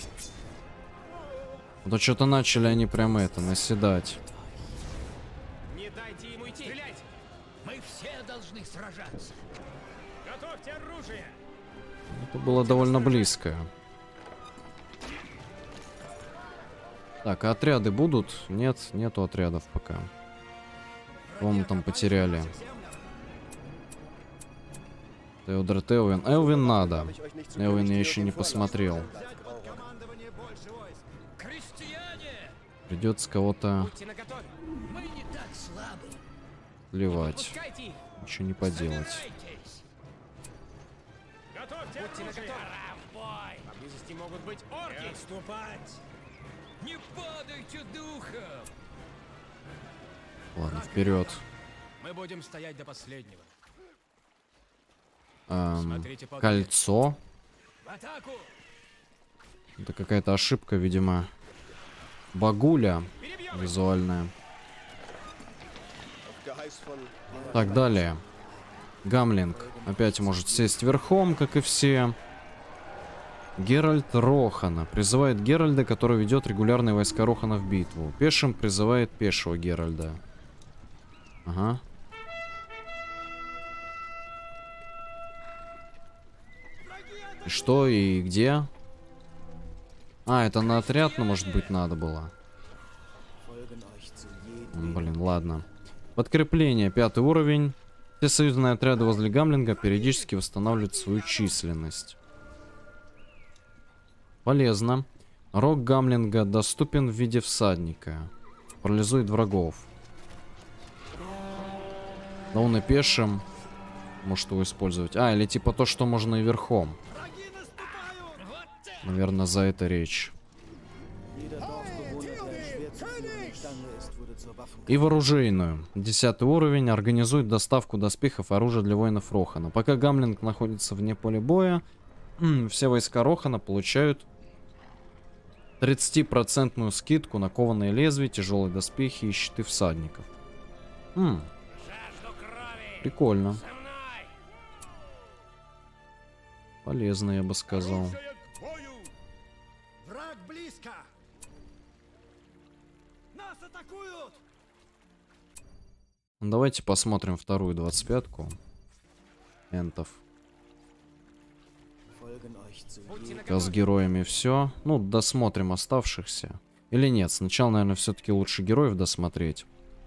А то что-то начали они прям это, наседать. Не дайте ему идти. Стрелять! Мы все должны сражаться. Готовьте оружие! Это было довольно близко. Так, а отряды будут? Нет, нету отрядов пока. Кого мы там потеряли? Теодред, Элвин. Элвин надо. Элвин я еще не посмотрел. Придется кого-то сливать. Ничего не поделать. Поблизости могут быть орки. Не отступать! Не падайте духом! Ладно, вперед. Мы будем стоять до последнего. Кольцо. В атаку! Это какая-то ошибка, видимо. Багуля визуальная. Так, далее. Гамлинг опять может сесть верхом, как и все. Геральт Рохана. Призывает Геральда, который ведет регулярные войска Рохана в битву. Пешим призывает пешего Геральда. Ага. И что, и где? А, это на отряд, ну, может быть, надо было. Блин, ладно. Подкрепление, 5-й уровень. Все союзные отряды возле Гамлинга периодически восстанавливают свою численность. Полезно. Рог Гамлинга доступен в виде всадника. Парализует врагов. Да он и пешим может его использовать. А, или типа то, что можно и верхом. Наверное, за это речь. И в оружейную. 10-й уровень. Организует доставку доспехов и оружия для воинов Рохана. Пока Гамлинг находится вне поля боя, все войска Рохана получают 30% скидку на кованые лезвия, тяжелые доспехи и щиты всадников. Прикольно. Полезно, я бы сказал. Враг близко! Нас атакуют! Давайте посмотрим вторую 25-ку. Энтов. С героями все. Ну, досмотрим оставшихся. Или нет, сначала, наверное, все-таки лучше героев досмотреть.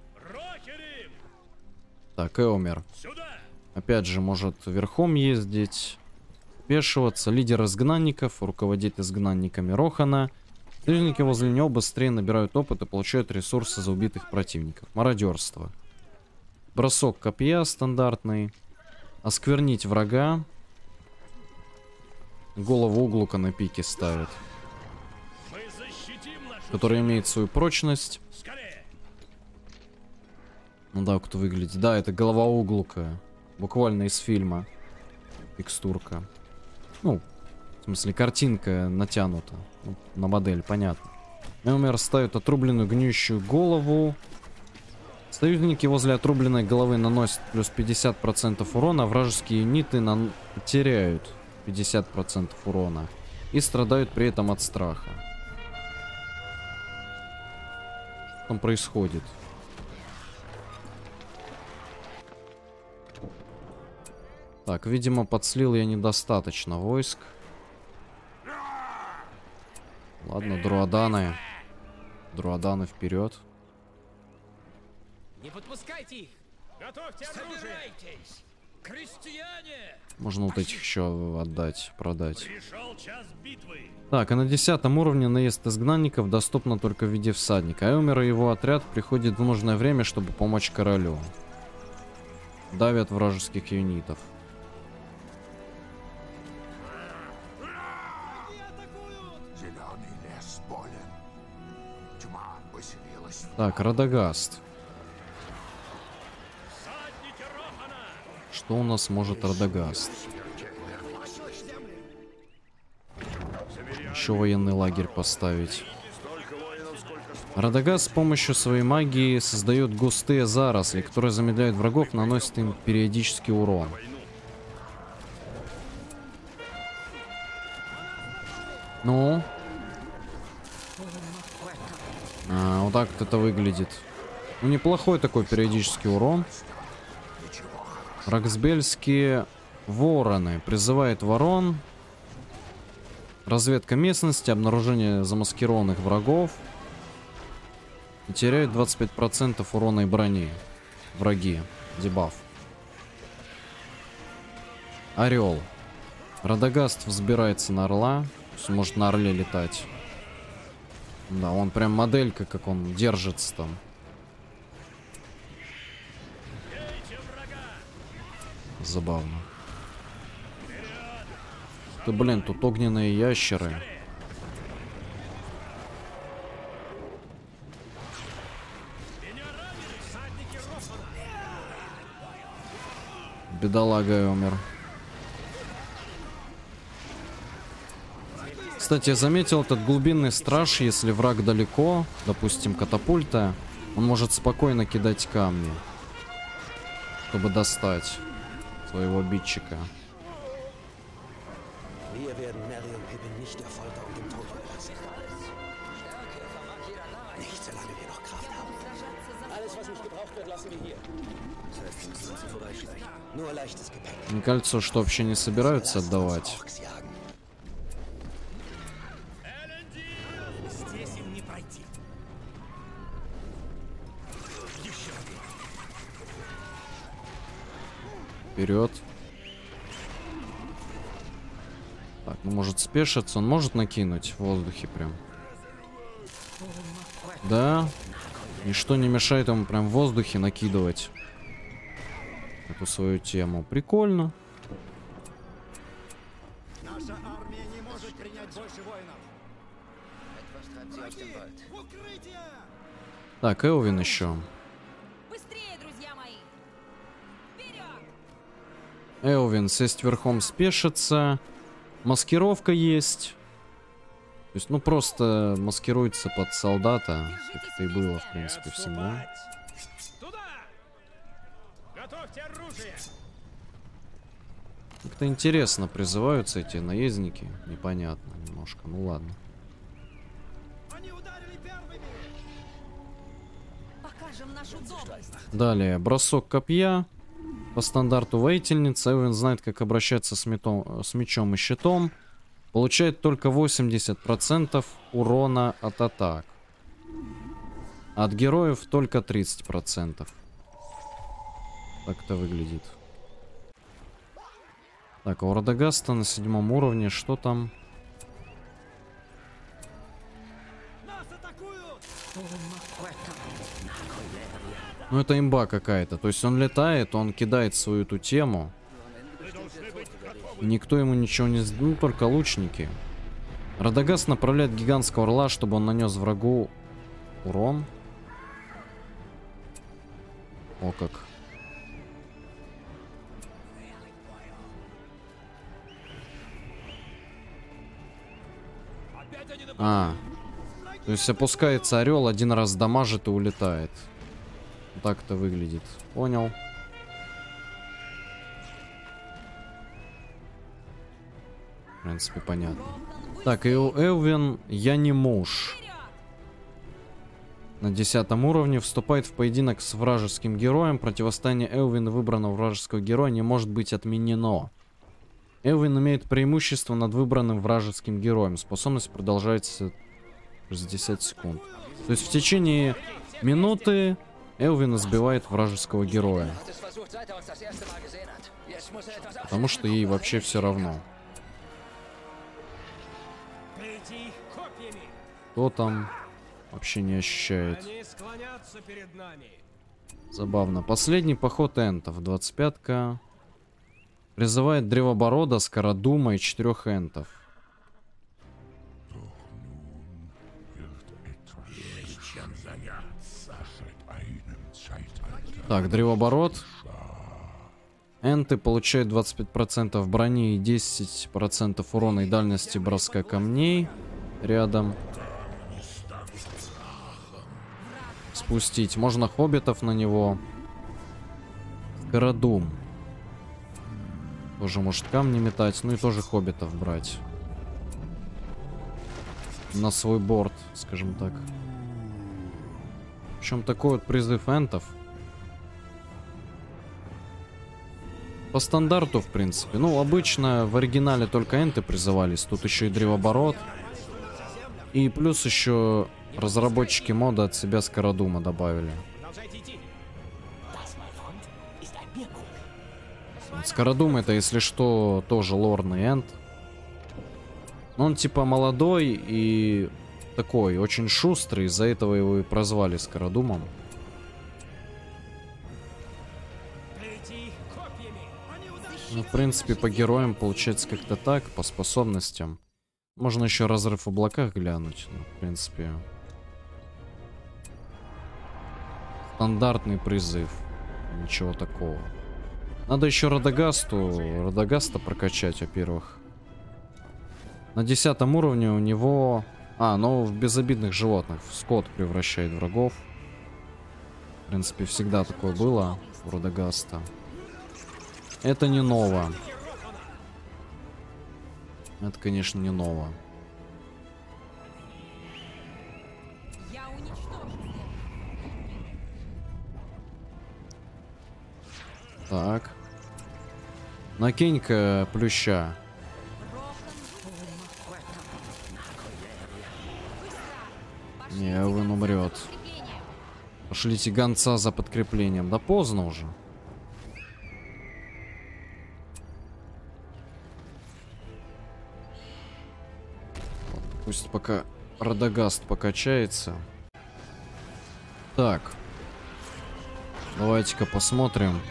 Так, Эомер. Опять же, может верхом ездить, спешиваться. Лидер изгнанников, руководит изгнанниками Рохана. Союзники возле него быстрее набирают опыт и получают ресурсы за убитых противников. Мародерство. Бросок копья стандартный. Осквернить врага. Голову углука на пике ставит. Который имеет свою прочность. Ну да, кто выглядит. Да, это голова углука. Буквально из фильма. Текстурка. Ну, в смысле, картинка натянута. Ну, на модель, понятно. Эумер ставит отрубленную гниющую голову. Союзники возле отрубленной головы наносят плюс 50% урона, а вражеские юниты теряют 50% урона. И страдают при этом от страха. Что там происходит? Так, видимо, подслил я недостаточно войск. Ладно, друаданы. Друаданы вперед. Не подпускайте их! Готовьте оружие! Собирайтесь! Крестьяне! Можно вот этих еще отдать, продать. Пришел час битвы! Так, а на 10 уровне наезд изгнанников доступно только в виде всадника. Эумер и его отряд приходит в нужное время, чтобы помочь королю. Давят вражеских юнитов. Так, Радагаст. Что у нас может Радагаст? Еще военный лагерь поставить. Радагаст с помощью своей магии создает густые заросли, которые замедляют врагов, наносят им периодический урон. Ну? Вот так вот это выглядит. Ну, неплохой такой периодический урон. Роксбельские вороны. Призывает ворон. Разведка местности, обнаружение замаскированных врагов. И теряет 25% урона и брони. Враги. Дебаф. Орел. Радагаст взбирается на орла. Может на орле летать. Да, он прям моделька, как он держится там. Забавно. Да блин, тут огненные ящеры. Бедолага умер. Кстати, я заметил этот глубинный страж, если враг далеко, допустим, катапульта, он может спокойно кидать камни, чтобы достать своего обидчика. Мне кажется, что вообще не собираются отдавать. Здесь им не пройти. Вперед. Так, ну может спешиться, он может накинуть в воздухе прям. Да. Ничто не мешает ему прям в воздухе накидывать эту свою тему. Прикольно. Наша армия не может принять больше воинов. Так, Элвин еще. Быстрее, друзья мои! Вперед! Элвин сесть верхом спешится. Маскировка есть. То есть, ну, просто маскируется под солдата, как это и было, в принципе, всегда. Туда! Готовьте оружие! Как-то интересно призываются эти наездники. Непонятно немножко. Ну ладно. Они ударили первыми. Покажем нашу доблесть. Далее, бросок копья. По стандарту воительница. Элвин знает, как обращаться с мечом и щитом. Получает только 80% урона от атак. От героев только 30%. Так это выглядит. Так, а у Радагаста на 7 уровне что там? Нас атакуют. Ну это имба какая-то. То есть он летает, он кидает свою эту тему. Никто ему ничего не... Ну, только лучники. Радагаст направляет гигантского орла, чтобы он нанес врагу урон. О как. А, то есть опускается орел, один раз дамажит и улетает. Так это выглядит. Понял. В принципе, понятно. Так, и у Элвин я не муж. На 10 уровне вступает в поединок с вражеским героем. Противостояние Элвин выбранного вражеского героя не может быть отменено. Элвин имеет преимущество над выбранным вражеским героем. Способность продолжается 60 секунд. То есть в течение минуты Элвин сбивает вражеского героя. Потому что ей вообще все равно. Кто там вообще не ощущает. Забавно. Последний поход энтов. 25-ка. Призывает Древоборода, Скородума и 4 энтов. Так, Древоборот. Энты получают 25% брони и 10% урона и дальности броска камней. Рядом. Спустить. Можно хоббитов на него. Скородум. Тоже может камни метать. Ну и тоже хоббитов брать. На свой борт, скажем так. Причем такой вот призыв энтов. По стандарту, в принципе. Ну, обычно в оригинале только энты призывались. Тут еще и Древоборот. И плюс еще разработчики мода от себя Скородума добавили. Скородум это, если что, тоже лорный энт. Он типа молодой и такой, очень шустрый. Из-за этого его и прозвали Скородумом. Ну, в принципе, по героям получается как-то так, по способностям. Можно еще разрыв в облаках глянуть. Ну, в принципе. Стандартный призыв. Ничего такого. Надо еще Радагаста прокачать, во-первых. На 10 уровне у него... ну в безобидных животных. В скот превращает врагов. В принципе, всегда такое было у Радагаста. Это не ново. Это, конечно, не ново. Так. Накинь-ка плюща. Не, он умрет. Пошлите гонца за подкреплением. Да поздно уже. Пусть пока Радагаст покачается. Так. Давайте-ка посмотрим.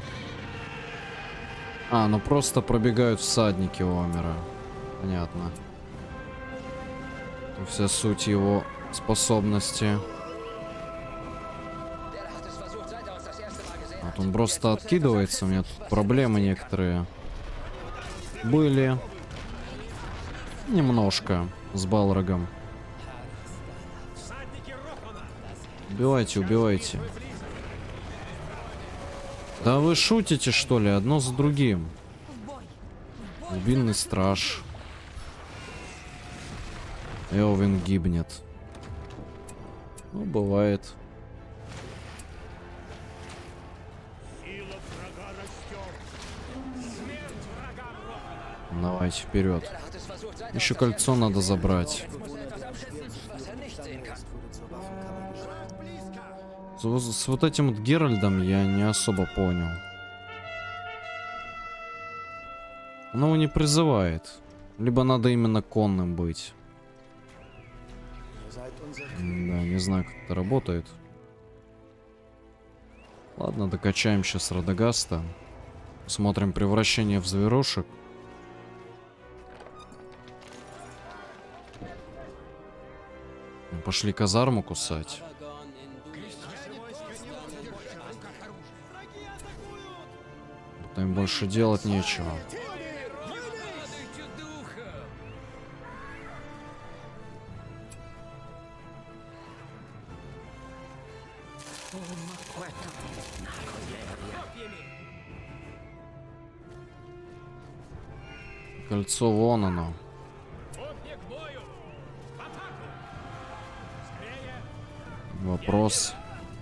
Ну просто пробегают всадники Омера. Понятно. Это вся суть его способности. Вот он просто откидывается. У меня тут проблемы некоторые были. Немножко. С Балрогом. Убивайте, убивайте. Да вы шутите, что ли? Одно за другим. Глубинный страж. Элвин гибнет. Ну, бывает. Давайте вперед. Еще кольцо надо забрать. С вот этим вот Геральдом я не особо понял. Он его не призывает. Либо надо именно конным быть. Да, не знаю, как это работает. Ладно, докачаем сейчас Радагаста. Смотрим превращение в зверушек. Пошли казарму кусать. Что-то им больше делать нечего. Падайте духом! Кольцо вон оно. Копья к бою! В атаку! Скорее! Вопрос.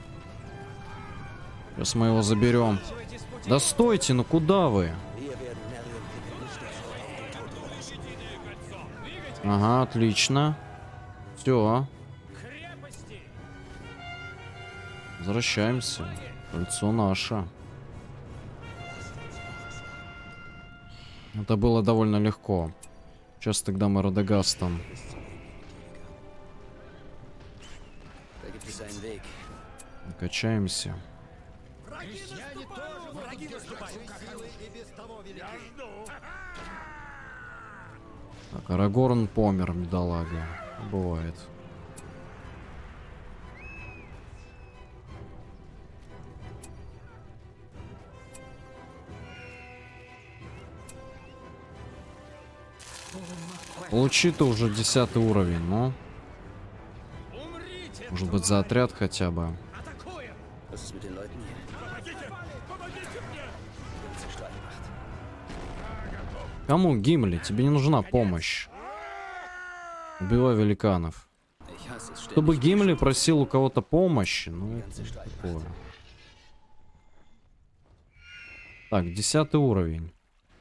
Сейчас мы его заберем. Да стойте, ну куда вы? Ага, отлично. Все. Крепости! Возвращаемся. Кольцо наше. Это было довольно легко. Сейчас тогда мы Радагастом. Da gibt es einen Weg. Качаемся. Крестьяне тоже враги держать в руках оружие. И без того велики. Так, Арагорн помер, бедолага. Бывает. Получи-то уже 10 уровень, ну. Умрите! Может быть, за отряд хотя бы. Атакуем! Was ist mit den Leuten hier? Помогите! Помогите мне! Ganze Streitmacht. Кому, Гимли? Тебе не нужна помощь. Убивай великанов. Ich hasse es Чтобы ständig. Гимли просил у кого-то помощи, ну, это такое. Так, 10 уровень.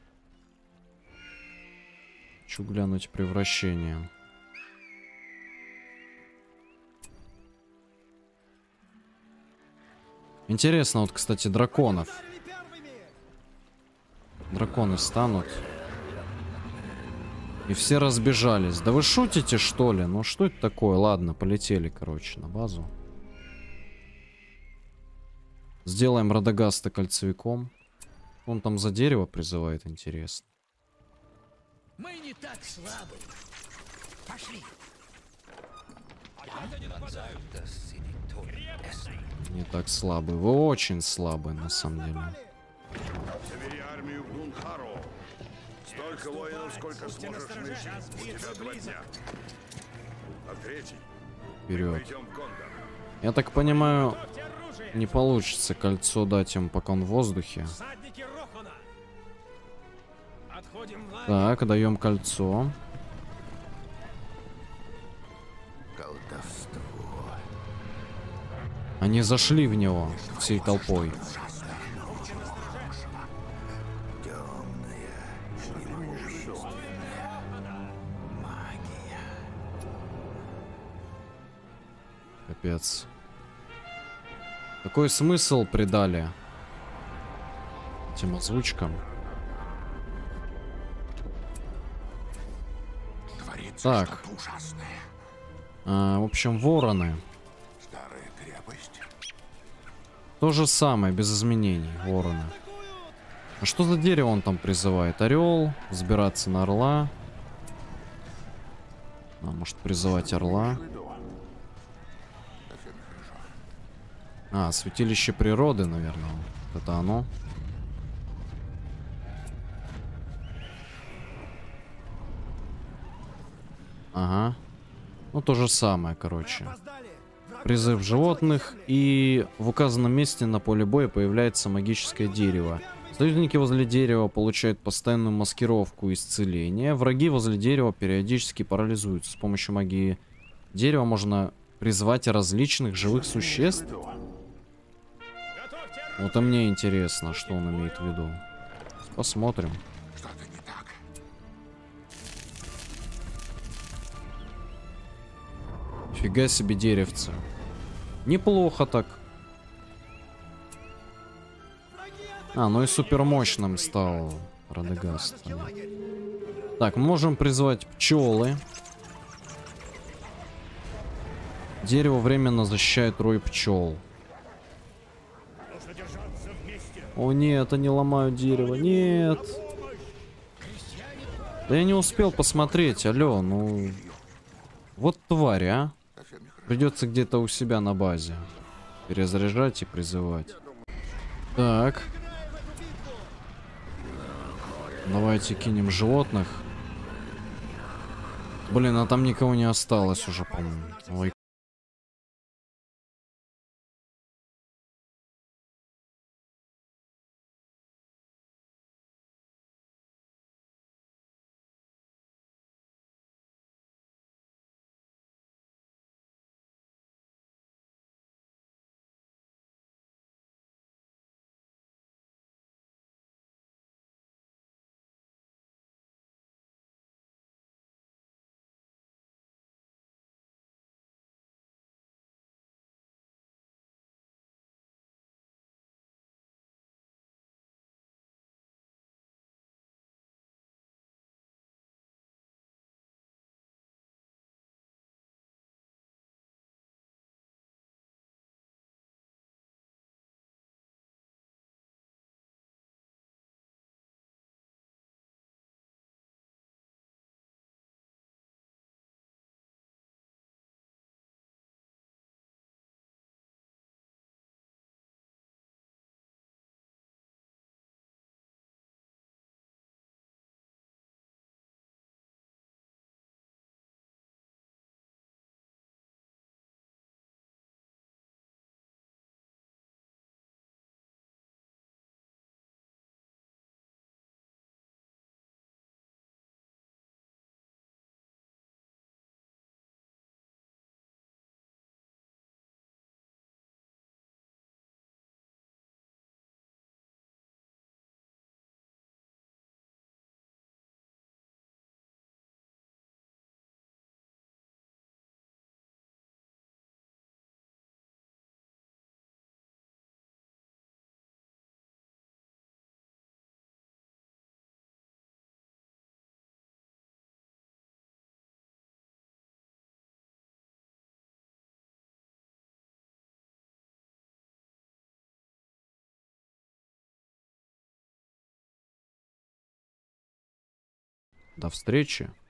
Хочу глянуть превращение. Интересно, вот, кстати, драконов. Ударили первыми. Драконы станут. И все разбежались. Да вы шутите, что ли? Ну что это такое? Ладно, полетели, короче, на базу. Сделаем Радагаста кольцевиком. Он там за дерево призывает, интересно. Мы не так слабы. Пошли. Dass sie die Toten essen. Не так слабый. Вы очень слабый, на самом деле. Собери армию Гунхаро. Столько воинов, сколько сможешь найти. У тебя 2 дня. А третий. Вперед. Пойдем в Гондор. Я так понимаю, Готовьте оружие! не получится кольцо дать им, пока он в воздухе. Всадники Рохона! Отходим в лагерь! Так, даем кольцо. Они зашли в него всей толпой. Капец. Какой смысл придали этим озвучкам? Так. В общем, вороны. То же самое, без изменений. Вороны. А что за дерево он там призывает? Орел. Взбираться на орла. А, может призывать орла. А, святилище природы, наверное. Вот это оно. Ага. Ну, то же самое, короче. Опоздали. Враги Призыв захватили животных, земли. и в указанном месте на поле боя появляется магическое дерево. Союзники возле дерева получают постоянную маскировку и исцеление. Враги возле дерева периодически парализуются. С помощью магии дерева можно призвать различных живых существ. Готовьте оружие! Вот и мне интересно, что он имеет в виду. Посмотрим. Фига себе деревце. Неплохо так. А, ну и супермощным стал Радагаст. Так, можем призвать пчелы. Дерево временно защищает рой пчел. Нужно держаться вместе! О нет, они ломают дерево. Нет. Да я не успел посмотреть. Алло, ну... Вот тварь, а. Придется где-то у себя на базе перезаряжать и призывать. Так. Давайте кинем животных. Блин, а там никого не осталось уже, по-моему. Ой. До встречи.